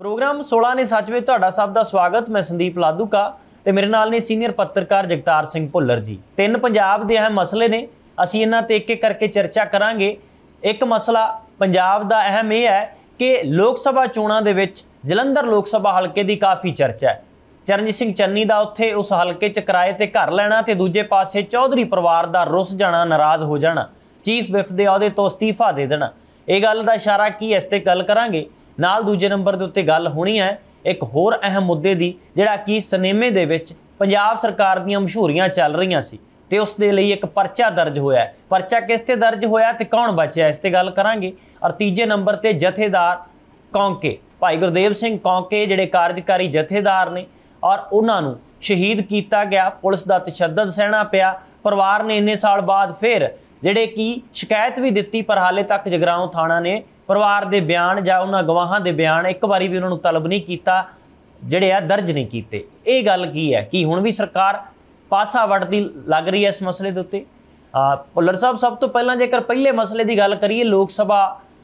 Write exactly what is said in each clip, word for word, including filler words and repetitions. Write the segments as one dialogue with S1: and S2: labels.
S1: Programme सोलह ने सच में तुहाडा सब दा स्वागत। मैं संदीप लाधूका ते मेरे नाल ने सीनियर पत्रकार जगतार सिंह भुल्लर जी। तीन पंजाब दे अहम मसले ने, असीं इन्हां ते एक एक करके चर्चा करांगे। एक मसला पंजाब दा अहम यह है कि लोक सभा चोणां दे विच जलंधर लोक सभा हलके दी काफ़ी चर्चा है। चरणजीत सिंह चन्नी दा उत्थे उस हलके च किराए ते घर लैणा ते दूजे पासे चौधरी परिवार दा रुस जाना, नाराज़ हो जाना, चीफ विप दे अहुदे तो अस्तीफा दे देना। ये गल दा इशारा की इस ते गल करांगे। नाल दूजे नंबर के उत्ते गल होनी है एक होर अहम मुद्दे की, जिहड़ा कि सिनेमे दे विच पंजाब सरकार दीयां मशहूरियां चल रही सी ते उस दे लई एक परचा दर्ज होया है। परचा किस ते दर्ज होया ते कौन बचया, इस ते गल करांगे। और तीजे नंबर ते जथेदार कौंके भाई गुरदेव सिंह कौंके जिहड़े कार्यकारी जथेदार ने और उन्होंने शहीद किया गया, पुलिस का तशद्दद सहना पिया। परिवार ने इन्ने साल बाद फिर जिहड़े कि शिकायत भी दी, पर हाले तक जगराओं थाणा ने परिवार के बयान या उन्होंने गवाहां के बयान एक बारी भी उन्होंने तलब नहीं किया, जिहड़े आ दर्ज नहीं किए। ये गल की है कि हुण भी सरकार पासा वटदी लग रही है इस मसले के उत्ते। भुल्लर साहब, सब तो पहला जेकर पहले मसले की गल करिए, लोक सभा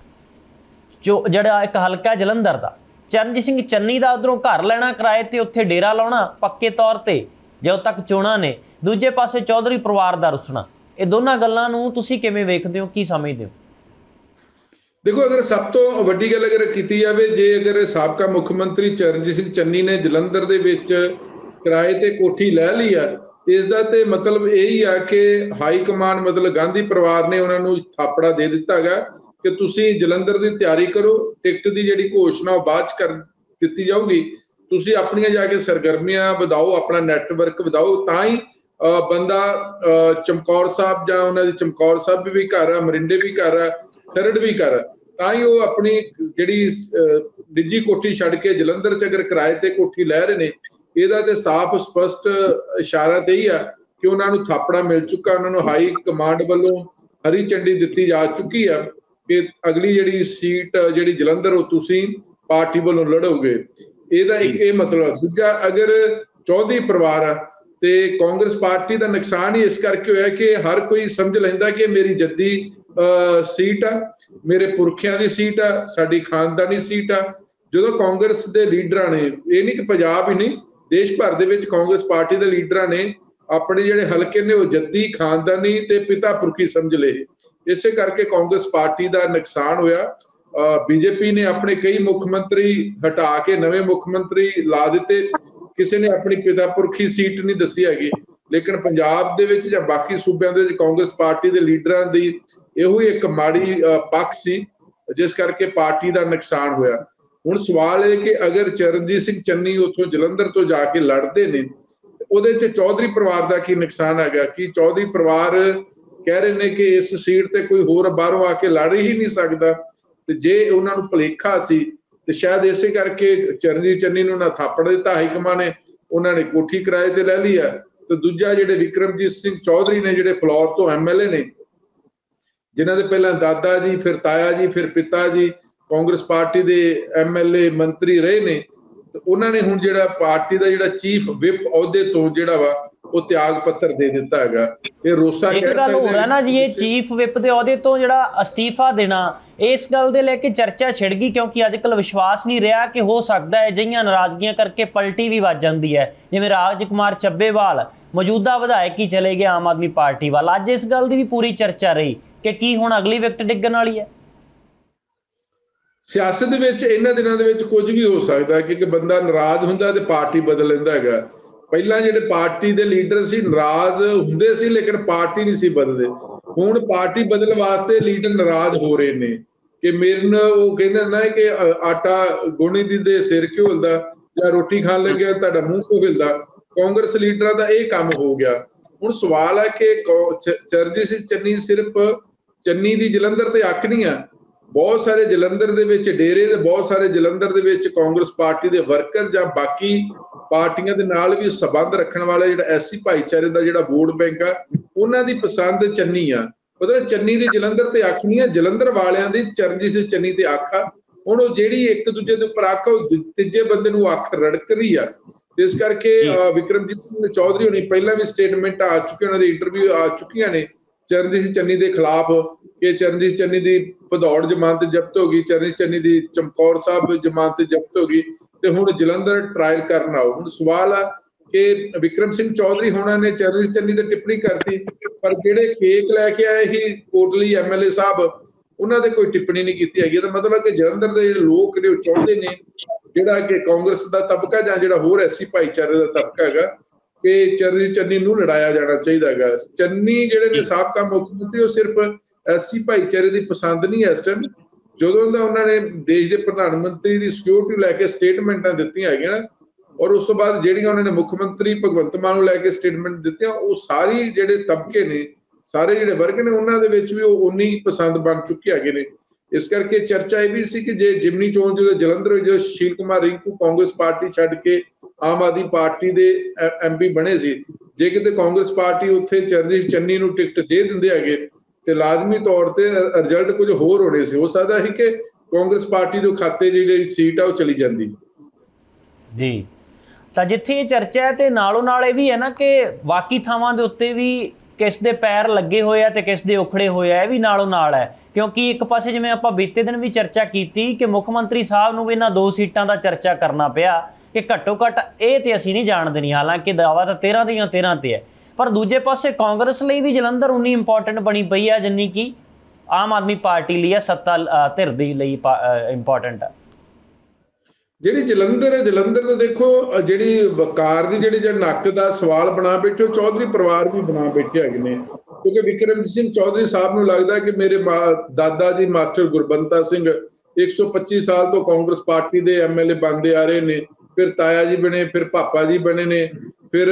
S1: जो जिहड़ा एक हलका जलंधर का चरणजीत सिंह चन्नी का उधरों घर लैना किराए ते उत्थे डेरा लाउणा पक्के तौर पर जो तक चोणां ने, दूजे पासे चौधरी परिवार का रुसना, ये दोनों गल्लां नूं तुसीं किवें वेखदे हो, की समझदे हो?
S2: देखो, अगर सब तो वड्डी गल अगर की जाए, जे अगर साबका मुख मंत्री चरणजीत सिंह चन्नी ने जलंधर दे विच किराए ते कोठी लै ली है, इसका तो मतलब यही है कि हाई कमान मतलब गांधी परिवार ने उन्होंने थापड़ा दे दिता है कि तुसी जलंधर की तैयारी करो, टिकट की जिहड़ी घोषणा बाद कर दी जाऊगी, तुसी अपनियां जाके सरगर्मियां वधाओ, अपना नैटवर्क वधाओ, तां ही बंदा चमकौर साहब जां उन्हां दी चमकौर साहब भी घर है, मरिंडे भी घर है, खरड़ भी घर है, तां ही वो अपनी जिहड़ी निजी कोठी छड्ड के जलंधर च अगर किराए ते कोठी लै रहे ने, इहदा ते साफ स्पष्ट इशारा ते ही है कि उन्होंने थापड़ा मिल चुका। उन्होंने हाई कमांड वालों हरी झंडी दी जा चुकी है कि अगली जिहड़ी सीट जिहड़ी जलंधर वो तुसीं पार्टी वालों लड़ोगे। इहदा एक ये मतलब। दूजा, अगर चौधरी परिवार है ते कांग्रेस पार्टी का नुकसान ही इस करके होया कि हर कोई समझ लैंदा कि मेरी जद्दी सीट आ, मेरे पुरखियां की सीट आ, साडी खानदानी सीट आ। जो कांग्रेस के लीडर ने, ये नहीं कि पंजाब ही नहीं, देश भर दे विच कांग्रेस पार्टी के लीडर ने अपने जिहड़े हलके ने वो जद्दी, खानदानी ते पिता पुरखी समझ ले। इसे करके कांग्रेस पार्टी का नुकसान होया। बीजेपी ने अपने कई मुख्यमंत्री हटा के नवे मुख्यमंत्री ला दिते, किसी ने अपनी पिता पुरखी सीट नहीं दसी हैगी। लेकिन पंजाब दे विच जां बाकी सूबे दे कांग्रेस पार्टी के लीडरां दी इहो एक माड़ी पक्ष सी, जिस करके पार्टी का नुकसान होया। हुण सवाल है कि अगर चरणजीत सिंह चन्नी उथों जलंधर तो जाके लड़ते ने, उहदे च चौधरी परिवार का की नुकसान हैगा कि चौधरी परिवार कह रहे हैं कि इस सीट ते कोई होर बाहरों आके लड़ ही नहीं सकता। ते जे उन्होंने भुलेखा सी ते शायद इसे करके चरणजीत चन्नी नूं ना थापड़ दिता हाईकमान ने, उन्होंने कोठी किराए ते लै ली है। तो दूजा, जिहड़े विक्रमजीत सिंह चौधरी ने जिहड़े फ्लौर तो एम एल ए ने, जिन्हां दे पहला दादा जी, फिर ताया जी, फिर पिता जी कांग्रेस पार्टी के एम एल ए मंत्री रहे ने, तो उन्होंने हुण जिहड़ा पार्टी का जिहड़ा चीफ विप अहुदे तो जिहड़ा वा वो त्याग पत्र दे दिता हैगा। ये रोसा कह सकदे
S1: ना जी, ये चीफ विप के अहुदे तो जिहड़ा अस्तीफा देना, इस गल दे लेके चर्चा छिड़ गई, क्योंकि अजकल विश्वास नहीं रहा कि हो सकता है जिहियां नाराजगियां करके पलटी भी वज जाती है। जिवें राज कुमार ਚੱਬੇਵਾਲ मौजूदा विधायक ही चले गए आम आदमी पार्टी वाल, अज इस गल की भी पूरी चर्चा रही कि की हुण अगली विकट डिग्गण वाली है।
S2: सियासत विच इन्हां दिनां दे विच कुछ भी हो सकता है, क्योंकि बंदा नाराज हुंदा ते पार्टी बदल लैंदा हैगा। पहलां जिहड़े पार्टी दे लीडर सी नाराज हुंदे सी, लेकिन पार्टी नहीं सी बदलदे। हुण पार्टी बदलण वास्ते लीडर नाराज हो रहे ने कि मेरे नाल वो कहंदे ना कि आटा गुणी दी दे सिर क्यों हिलदा जां रोटी खाण लग्या तुहाडा मूंह क्यों हिलदा। कांग्रेस लीडरां दा इह काम हो गया। हुण सवाल है कि चरणजीत सिंह चन्नी सिर्फ चन्नी दी जलंधर ते अख नहीं है, बहुत सारे जलंधर दे विच डेरे ते बहुत सारे जलंधर दे विच कांग्रेस पार्टी दे वर्कर जां बाकी पार्टियां दे नाल भी संबंध रखण वाले जिहड़ा एससी भाईचारे दा जिहड़ा वोट बैंक आ, उन्हां दी पसंद चन्नी आ। मतलब चन्नी दी जलंधर ते अख नहीं है, जलंधर वालियां दी चरणजीत सिंह चन्नी ते अख आ। हुण ओह जिहड़ी एक दूजे दे उपर अख तीजे बंदे नूं अख रड़क रही आ। इस करके विक्रमजीत सिंह चौधरी होनी पहला भी स्टेटमेंट आ चुकी, उन्हां दी इंटरव्यू आ चुकियां ने ਚਰਨਜੀਤ ਸਿੰਘ ਚੰਨੀ ਦੇ ਖਿਲਾਫ ਕਿ ਚਰਨਜੀਤ ਚੰਨੀ ਦੀ ਭਦੌੜ ਜ਼ਮਾਨਤ ਜ਼ਬਤ ਹੋ ਗਈ, ਚਰਨਜੀਤ ਚੰਨੀ ਦੀ ਚਮਕੌਰ ਸਾਹਿਬ ਜ਼ਮਾਨਤ ਜ਼ਬਤ ਹੋ ਗਈ ਤੇ ਹੁਣ ਜਲੰਧਰ ਟਰਾਇਲ ਕਰਨ ਆਓ। ਹੁਣ ਸਵਾਲ ਆ ਕਿ ਵਿਕਰਮ ਸਿੰਘ ਚੌਧਰੀ ਹੋਣਾ ਨੇ ਚਰਨਜੀਤ ਚੰਨੀ ਤੇ ਟਿੱਪਣੀ ਕਰਤੀ, ਪਰ ਜਿਹੜੇ ਕੇਕ ਲੈ ਕੇ ਆਏ ਸੀ ਕੋਟਲੀ ਐਮਐਲਏ ਸਾਹਿਬ ਉਹਨਾਂ ਦੇ ਕੋਈ ਟਿੱਪਣੀ ਨਹੀਂ ਕੀਤੀ ਹੈਗੀ। ਇਹਦਾ ਮਤਲਬ ਕਿ ਜਲੰਧਰ ਦੇ ਜਿਹੜੇ ਲੋਕ ਨੇ ਉਹ ਚਾਹੁੰਦੇ ਨੇ ਜਿਹੜਾ ਕਿ ਕਾਂਗਰਸ ਦਾ ਤਬਕਾ ਜਾਂ ਜਿਹੜਾ ਹੋਰ ਐਸੀ ਭਾਈਚਾਰੇ ਦਾ ਤਬਕਾ ਹੈਗਾ ਕਿ ਚਰਨਜੀਤ ਚੰਨੀ ਨੂੰ ਲੜਾਇਆ ਜਾਣਾ ਚਾਹੀਦਾ ਹੈਗਾ। ਚੰਨੀ ਜਿਹੜੇ ਨੇ ਸਾਬਕਾ ਮੁੱਖ ਮੰਤਰੀ ਉਹ ਸਿਰਫ ਐਸੀ ਭਾਈਚਾਰੇ ਦੀ ਪਸੰਦ ਨਹੀਂ ਇਸ ਟਾਈਮ, ਜਦੋਂ ਦਾ ਉਹਨਾਂ ਨੇ ਦੇਸ਼ ਦੇ ਪ੍ਰਧਾਨ ਮੰਤਰੀ ਦੀ ਸਿਕਿਉਰਿਟੀ ਲੈ ਕੇ ਸਟੇਟਮੈਂਟਾਂ ਦਿੱਤੀਆਂ ਹੈਗੀਆਂ ਔਰ ਉਸ ਤੋਂ ਬਾਅਦ ਜਿਹੜੀਆਂ ਉਹਨਾਂ ਨੇ ਮੁੱਖ ਮੰਤਰੀ ਭਗਵੰਤ ਮਾਨ ਨੂੰ ਲੈ ਕੇ ਸਟੇਟਮੈਂਟ ਦਿੱਤੀਆਂ, ਉਹ ਸਾਰੀ ਜਿਹੜੇ ਤਬਕੇ ਨੇ ਸਾਰੇ ਜਿਹੜੇ ਵਰਗ ਨੇ ਉਹਨਾਂ ਦੇ ਵਿੱਚ ਵੀ ਉਹ ਉਨੀ ਪਸੰਦ ਬਣ ਚੁੱਕੇ ਹੈਗੇ ਨੇ। ਇਸ ਕਰਕੇ ਚਰਚਾ ਇਹ ਵੀ ਸੀ ਕਿ ਜੇ ਜਿਮਨੀ ਚੋਣ ਜਦੋਂ ਜਲੰਧਰ ਹੋਈ, ਜਦੋਂ ਸੁਸ਼ੀਲ ਕੁਮਾਰ ਰਿੰਕੂ ਕਾਂਗਰਸ ਪਾਰਟੀ ਛੱਡ ਕੇ ਆਮ ਆਦਮੀ ਪਾਰਟੀ ਦੇ ਐਮਪੀ ਬਣੇ ਸੀ, ਜੇ ਕਿਤੇ ਕਾਂਗਰਸ ਪਾਰਟੀ ਉੱਥੇ ਚਰਨਜੀਤ ਚੰਨੀ ਨੂੰ ਟਿਕਟ ਦੇ ਦਿੰਦੇ ਹੈਗੇ ਤੇ ਲਾਜ਼ਮੀ ਤੌਰ ਤੇ ਰਿਜ਼ਲਟ ਕੁਝ ਹੋਰ ਹੋਣੇ ਸੀ। ਹੋ ਸਕਦਾ ਸੀ ਕਿ ਕਾਂਗਰਸ ਪਾਰਟੀ ਦੇ ਖਾਤੇ ਜਿਹੜੀ ਸੀਟ ਆ ਉਹ ਚਲੀ ਜਾਂਦੀ
S1: ਜੀ। ਤਾਂ ਜਿੱਥੇ ਇਹ ਚਰਚਾ ਹੈ ਤੇ ਨਾਲੋਂ ਨਾਲ ਇਹ ਵੀ ਹੈ ਨਾ ਕਿ ਬਾਕੀ ਥਾਵਾਂ ਦੇ ਉੱਤੇ ਵੀ ਕਿਸ ਦੇ ਪੈਰ ਲੱਗੇ ਹੋਏ ਆ ਤੇ ਕਿਸ ਦੇ ਉਖੜੇ ਹੋਏ ਆ, ਇਹ ਵੀ ਨਾਲੋਂ ਨਾਲ ਹੈ। ਕਿਉਂਕਿ ਇੱਕ ਪਾਸੇ ਜਿਵੇਂ ਆਪਾਂ ਬੀਤੇ ਦਿਨ ਵੀ ਚਰਚਾ ਕੀਤੀ ਕਿ ਮੁੱਖ ਮੰਤਰੀ ਸਾਹਿਬ ਨੂੰ ਵੀ ਇਹਨਾਂ ਦੋ ਸੀਟਾਂ ਦਾ ਚਰਚਾ ਕਰਨਾ ਪਿਆ ਕਿ ਘੱਟੋ ਘੱਟ ਇਹ ਤੇ ਅਸੀਂ ਨਹੀਂ ਜਾਣ ਦੇਣੀ, ਹਾਲਾਂਕਿ ਦਾਅਵਾ ਤਾਂ ਤੇਰਾਂ ਦੀਆਂ ਤੇਰਾਂ ਤੇ ਹੈ, ਪਰ ਦੂਜੇ ਪਾਸੇ ਕਾਂਗਰਸ ਲਈ ਵੀ ਜਲੰਧਰ ਉਨੀ ਇੰਪੋਰਟੈਂਟ ਬਣੀ ਪਈ ਹੈ ਜਿੰਨੀ ਕਿ ਆਮ ਆਦਮੀ ਪਾਰਟੀ ਲਈ ਹੈ, ਸੱਤਾ ਧਿਰ ਦੇ ਲਈ ਇੰਪੋਰਟੈਂਟ ਹੈ।
S2: ਜਿਹੜੀ ਜਲੰਧਰ ਹੈ, ਜਲੰਧਰ ਦਾ ਦੇਖੋ ਜਿਹੜੀ ਵਕਾਰ ਦੀ ਜਿਹੜੀ ਜਿਹੜਾ ਨੱਕ ਦਾ ਸਵਾਲ ਬਣਾ ਬੈਠੇ ਉਹ ਚੌਧਰੀ ਪਰਿਵਾਰ ਵੀ ਬਣਾ ਬੈਠੇ ਹੈਗੇ ਨੇ, ਕਿਉਂਕਿ ਵਿਕਰਮ ਸਿੰਘ ਚੌਧਰੀ ਸਾਹਿਬ ਨੂੰ ਲੱਗਦਾ ਕਿ ਮੇਰੇ ਦਾਦਾ ਜੀ ਮਾਸਟਰ ਗੁਰਬੰਤਾ ਸਿੰਘ ਇੱਕ ਸੌ ਪੱਚੀ ਸਾਲ ਤੋਂ ਕਾਂਗਰਸ ਪਾਰਟੀ ਦੇ ਐਮਐਲਏ ਬਣਦੇ ਆ ਰਹੇ ਨੇ, ਫਿਰ ਤਾਇਆ ਜੀ ਬਣੇ, ਫਿਰ ਪਾਪਾ ਜੀ ਬਣੇ ਨੇ, ਫਿਰ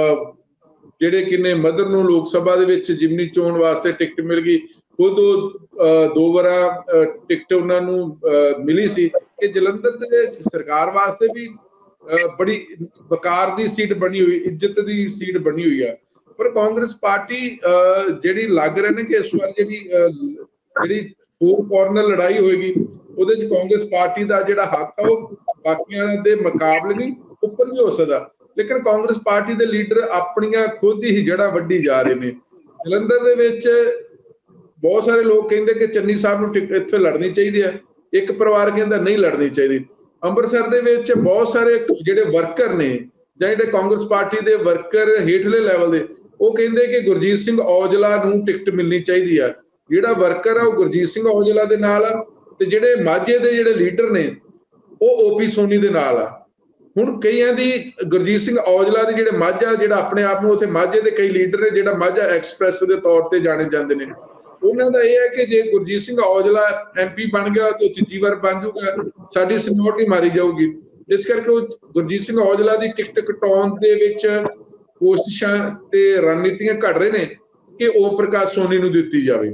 S2: ਜਿਹੜੇ ਕਿੰਨੇ ਮਦਰ ਨੂੰ ਲੋਕ ਸਭਾ ਦੇ ਵਿੱਚ ਜਿਮਨੀ ਚੋਣ ਵਾਸਤੇ ਟਿਕਟ ਮਿਲ ਗਈ, ਖੁਦ ਉਹ ਦੋ ਵਾਰਾਂ ਟਿਕਟ ਉਹਨਾਂ ਨੂੰ ਮਿਲੀ ਸੀ ਕਿ ਜਲੰਧਰ ਦੇ ਸਰਕਾਰ ਵਾਸਤੇ ਵੀ ਬੜੀ ਵਕਾਰ ਦੀ ਸੀਟ ਬਣੀ ਹੋਈ, ਇੱਜ਼ਤ ਦੀ ਸੀਟ ਬਣੀ ਹੋਈ ਆ। ਪਰ ਕਾਂਗਰਸ ਪਾਰਟੀ ਜਿਹੜੀ ਲੱਗ ਰਹੇ ਨੇ ਕਿ ਇਸ ਵਾਰ ਜਿਹੜੀ ਜਿਹੜੀ ਫੋਰ ਕਾਰਨਰ ਲੜਾਈ ਹੋਏਗੀ ਉਹਦੇ ਚ ਕਾਂਗਰਸ ਪਾਰਟੀ ਦਾ ਜਿਹੜਾ ਹੱਥ ਆ ਉਹ ਬਾਕੀਆਂ ਦੇ ਮੁਕਾਬਲੇ ਨਹੀਂ ਉੱਪਰ ਵੀ ਹੋ ਸਕਦਾ, ਲੇਕਿਨ ਕਾਂਗਰਸ ਪਾਰਟੀ ਦੇ ਲੀਡਰ ਆਪਣੀਆਂ ਖੁਦ ਹੀ ਜੜ੍ਹਾਂ ਵੱਢੀ ਜਾ ਰਹੇ ਨੇ। ਜਲੰਧਰ ਦੇ ਵਿੱਚ ਬਹੁਤ ਸਾਰੇ ਲੋਕ ਕਹਿੰਦੇ ਕਿ ਚੰਨੀ ਸਾਹਿਬ ਨੂੰ ਇੱਥੇ ਲੜਨੀ ਚਾਹੀਦੀ ਹੈ, ਇੱਕ ਪਰਿਵਾਰ ਕਹਿੰਦਾ ਨਹੀਂ ਲੜਨੀ ਚਾਹੀਦੀ। ਅੰਮ੍ਰਿਤਸਰ ਦੇ ਵਿੱਚ ਬਹੁਤ ਸਾਰੇ ਜਿਹੜੇ ਵਰਕਰ ਨੇ ਜਾਂ ਜਿਹੜੇ ਕਾਂਗਰਸ ਪਾਰਟੀ ਦੇ ਵਰਕਰ ਹੇਠਲੇ ਲੈਵਲ ਦੇ ਉਹ ਕਹਿੰਦੇ ਕਿ ਗੁਰਜੀਤ ਸਿੰਘ ਔਜਲਾ ਨੂੰ ਟਿਕਟ ਮਿਲਣੀ ਚਾਹੀਦੀ ਆ। ਜਿਹੜਾ ਵਰਕਰ ਆ ਉਹ ਗੁਰਜੀਤ ਸਿੰਘ ਔਜਲਾ ਦੇ ਨਾਲ ਆ ਤੇ ਜਿਹੜੇ ਮਾਝੇ ਦੇ ਜਿਹੜੇ ਲੀਡਰ ਨੇ ਉਹ ਓਪੀ ਸੋਨੀ ਦੇ ਨਾਲ ਆ। ਹੁਣ ਕਈਆਂ ਦੀ ਗੁਰਜੀਤ ਸਿੰਘ ਔਜਲਾ ਦੇ ਜਿਹੜੇ ਮਾਝਾ ਜਿਹੜਾ ਆਪਣੇ ਆਪ ਨੂੰ ਉੱਥੇ ਮਾਝੇ ਦੇ ਕਈ ਲੀਡਰ ਨੇ ਜਿਹੜਾ ਮਾਝਾ ਐਕਸਪ੍ਰੈਸ ਦੇ ਤੌਰ ਤੇ ਜਾਣੇ ਜਾਂਦੇ ਨੇ, ਉਹਨਾਂ ਦਾ ਇਹ ਹੈ ਕਿ ਜੇ ਗੁਰਜੀਤ ਸਿੰਘ ਔਜਲਾ ਐਮਪੀ ਬਣ ਗਿਆ ਤਾਂ ਤੀਜੀ ਵਾਰ ਬਣ ਜਾਊਗਾ, ਸਾਡੀ ਸਿਕਿਉਰਿਟੀ ਮਾਰੀ ਜਾਊਗੀ। ਇਸ ਕਰਕੇ ਉਹ ਗੁਰਜੀਤ ਸਿੰਘ ਔਜਲਾ ਦੀ ਟਿਕਟ ਕਟਾਉਣ ਦੇ ਵਿੱਚ ਕੋਸ਼ਿਸ਼ਾਂ ਤੇ ਰਣਨੀਤੀਆਂ ਘੜ ਰਹੇ ਨੇ ਕਿ ਓਮ ਪ੍ਰਕਾਸ਼ ਸੋਨੀ ਨੂੰ ਦਿੱਤੀ ਜਾਵੇ,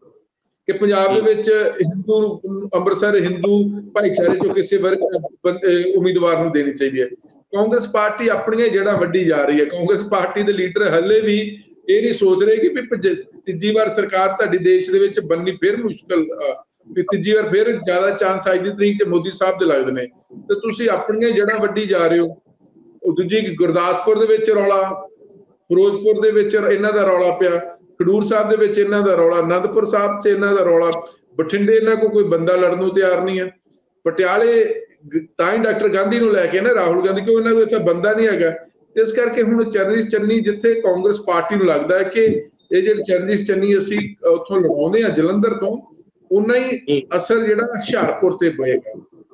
S2: ਕਿ ਪੰਜਾਬ ਦੇ ਵਿੱਚ ਹਿੰਦੂ ਅੰਮ੍ਰਿਤਸਰ ਹਿੰਦੂ ਭਾਈਚਾਰੇ ਚੋਂ ਕਿਸੇ ਵਰਗ ਉਮੀਦਵਾਰ ਨੂੰ ਦੇਣੀ ਚਾਹੀਦੀ ਹੈ। ਕਾਂਗਰਸ ਪਾਰਟੀ ਆਪਣੀਆਂ ਜੜ੍ਹਾਂ ਵੱਢੀ ਜਾ ਰਹੀ ਹੈ। ਕਾਂਗਰਸ ਪਾਰਟੀ ਦੇ ਲੀਡਰ ਹਲੇ ਵੀ ਇਹ ਨਹੀਂ ਸੋਚ ਰਹੇ ਕਿ ਵੀ ਤੀਜੀ ਵਾਰ ਸਰਕਾਰ ਤੁਹਾਡੀ ਦੇਸ਼ ਦੇ ਵਿੱਚ ਬਣਨੀ ਫਿਰ ਮੁਸ਼ਕਲ, ਵੀ ਤੀਜੀ ਵਾਰ ਫਿਰ ਜ਼ਿਆਦਾ ਚਾਂਸ ਅੱਜ ਦੀ ਤਰੀਕ ਤੇ ਮੋਦੀ ਸਾਹਿਬ ਦੇ ਲੱਗਦੇ ਨੇ, ਤੇ ਤੁਸੀਂ ਆਪਣੀਆਂ ਜੜ੍ਹਾਂ ਵੱਢੀ ਜਾ ਰਹੇ ਹੋ। ਦੂਜੀ ਗੁਰਦਾਸਪੁਰ ਦੇ ਵਿੱਚ ਰੌਲਾ, ਫਿਰੋਜ਼ਪੁਰ ਦੇ ਵਿੱਚ ਇਹਨਾਂ ਦਾ ਰੌਲਾ ਪਿਆ, ਖਡੂਰ ਸਾਹਿਬ ਦੇ ਵਿੱਚ ਇਹਨਾਂ ਦਾ ਰੌਲਾ, ਅਨੰਦਪੁਰ ਸਾਹਿਬ 'ਚ ਇਹਨਾਂ ਦਾ ਰੌਲਾ, ਬਠਿੰਡੇ ਇਹਨਾਂ ਕੋਲ ਕੋਈ ਬੰਦਾ ਲੜਨ ਨੂੰ ਤਿਆਰ ਨਹੀਂ ਹੈ, ਪਟਿਆਲੇ ਤਾਂ ਹੀ ਡਾਕਟਰ ਗਾਂਧੀ ਨੂੰ ਲੈ ਕੇ ਨਾ ਰਾਹੁਲ ਗਾਂਧੀ, ਕਿਉਂ ਇਹਨਾਂ ਕੋਲ ਇੱਥੇ ਬੰਦਾ ਨਹੀਂ ਹੈਗਾ। ਇਸ ਕਰਕੇ ਹੁਣ ਚਰਨਜੀਤ ਚੰਨੀ ਜਿੱਥੇ ਕਾਂਗਰਸ ਪਾਰਟੀ ਨੂੰ ਲੱਗਦਾ ਹੈ ਕਿ ਇਹ ਜਿਹੜੇ ਚਰਨਜੀਤ ਚੰਨੀ ਅਸੀਂ ਉੱਥੋਂ ਲਗਾਉਂਦੇ ਹਾਂ ਜਲੰਧਰ ਤੋਂ, ਉਨਾ ਹੀ ਅਸਰ ਜਿਹੜਾ ਹੁਸ਼ਿਆਰਪੁਰ ਤੇ ਪਏਗਾ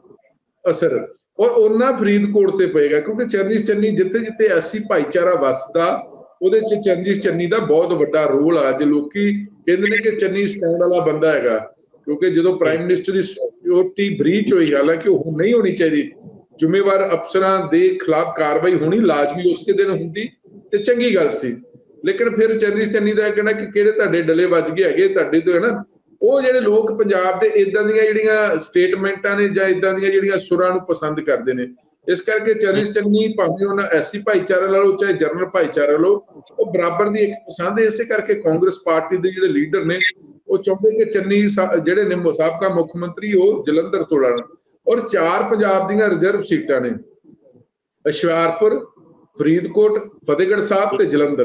S2: ਅਸਰ, ਔਰ ਉਹਨਾਂ ਫਰੀਦਕੋਟ ਤੇ ਪਏਗਾ, ਕਿਉਂਕਿ ਚਰਨਜੀਤ ਚੰਨੀ ਜਿੱਥੇ ਜਿੱਥੇ ਐਸੀ ਭਾਈਚਾਰਾ ਵੱਸਦਾ ਉਹਦੇ ਚ ਚਰਨਜੀਤ ਚੰਨੀ ਦਾ ਬਹੁਤ ਵੱਡਾ ਰੋਲ ਆ। ਅੱਜ ਲੋਕੀ ਕਹਿੰਦੇ ਨੇ ਕਿ ਚੰਨੀ ਸਟੈਂਡ ਵਾਲਾ ਬੰਦਾ ਹੈਗਾ, ਕਿਉਂਕਿ ਜਦੋਂ ਪ੍ਰਾਈਮ ਮਿਨਿਸਟਰ ਦੀ ਸਿਕਿਉਰਿਟੀ ਬ੍ਰੀਚ ਹੋਈ, ਹਾਲਾਂਕਿ ਉਹ ਨਹੀਂ ਹੋਣੀ ਚਾਹੀਦੀ, ਜ਼ਿੰਮੇਵਾਰ ਅਫਸਰਾਂ ਦੇ ਖਿਲਾਫ ਕਾਰਵਾਈ ਹੋਣੀ ਲਾਜ਼ਮੀ ਉਸੇ ਦਿਨ ਹੁੰਦੀ ਤੇ ਚੰਗੀ ਗੱਲ ਸੀ, ਲੇਕਿਨ ਫਿਰ ਚਰਨਜੀਤ ਚੰਨੀ ਦਾ ਕਹਿਣਾ ਕਿ ਕਿਹੜੇ ਤੁਹਾਡੇ ਡਲੇ ਵੱਜ ਗਏ ਹੈਗੇ ਤੁਹਾਡੇ ਤੋਂ, ਹੈ ਨਾ। ਉਹ ਜਿਹੜੇ ਲੋਕ ਪੰਜਾਬ ਦੇ ਇਦਾਂ ਦੀਆਂ ਜਿਹੜੀਆਂ ਸਟੇਟਮੈਂਟਾਂ ਨੇ ਜਾਂ ਇਦਾਂ ਦੀਆਂ ਜਿਹੜੀਆਂ ਸੁਰਾਂ ਨੂੰ ਪਸੰਦ ਕਰਦੇ ਨੇ। ਇਸ ਕਰਕੇ ਚਰਨਜੀਤ ਚੰਨੀ ਭਾਵੇਂ ਉਹਨਾਂ ਐਸੀ ਭਾਈਚਾਰੇ ਲਾ ਲਓ ਚਾਹੇ ਜਨਰਲ ਭਾਈਚਾਰੇ ਲਓ, ਉਹ ਬਰਾਬਰ ਦੀ ਇੱਕ ਪਸੰਦ ਹੈ। ਇਸੇ ਕਰਕੇ ਕਾਂਗਰਸ ਪਾਰਟੀ ਦੇ ਜਿਹੜੇ ਲੀਡਰ ਨੇ ਉਹ ਚਾਹੁੰਦੇ ਕਿ ਚੰਨੀ ਜਿਹੜੇ ਨੇ ਸਾਬਕਾ ਮੁੱਖ ਮੰਤਰੀ ਉਹ ਜਲੰਧਰ ਤੋਂ ਲੜਨ। ਔਰ ਚਾਰ ਪੰਜਾਬ ਦੀਆਂ ਰਿਜ਼ਰਵ ਸੀਟਾਂ ਨੇ, ਹੁਸ਼ਿਆਰਪੁਰ, ਫਰੀਦਕੋਟ, ਫਤਿਹਗੜ੍ਹ ਸਾਹਿਬ ਤੇ ਜਲੰਧਰ।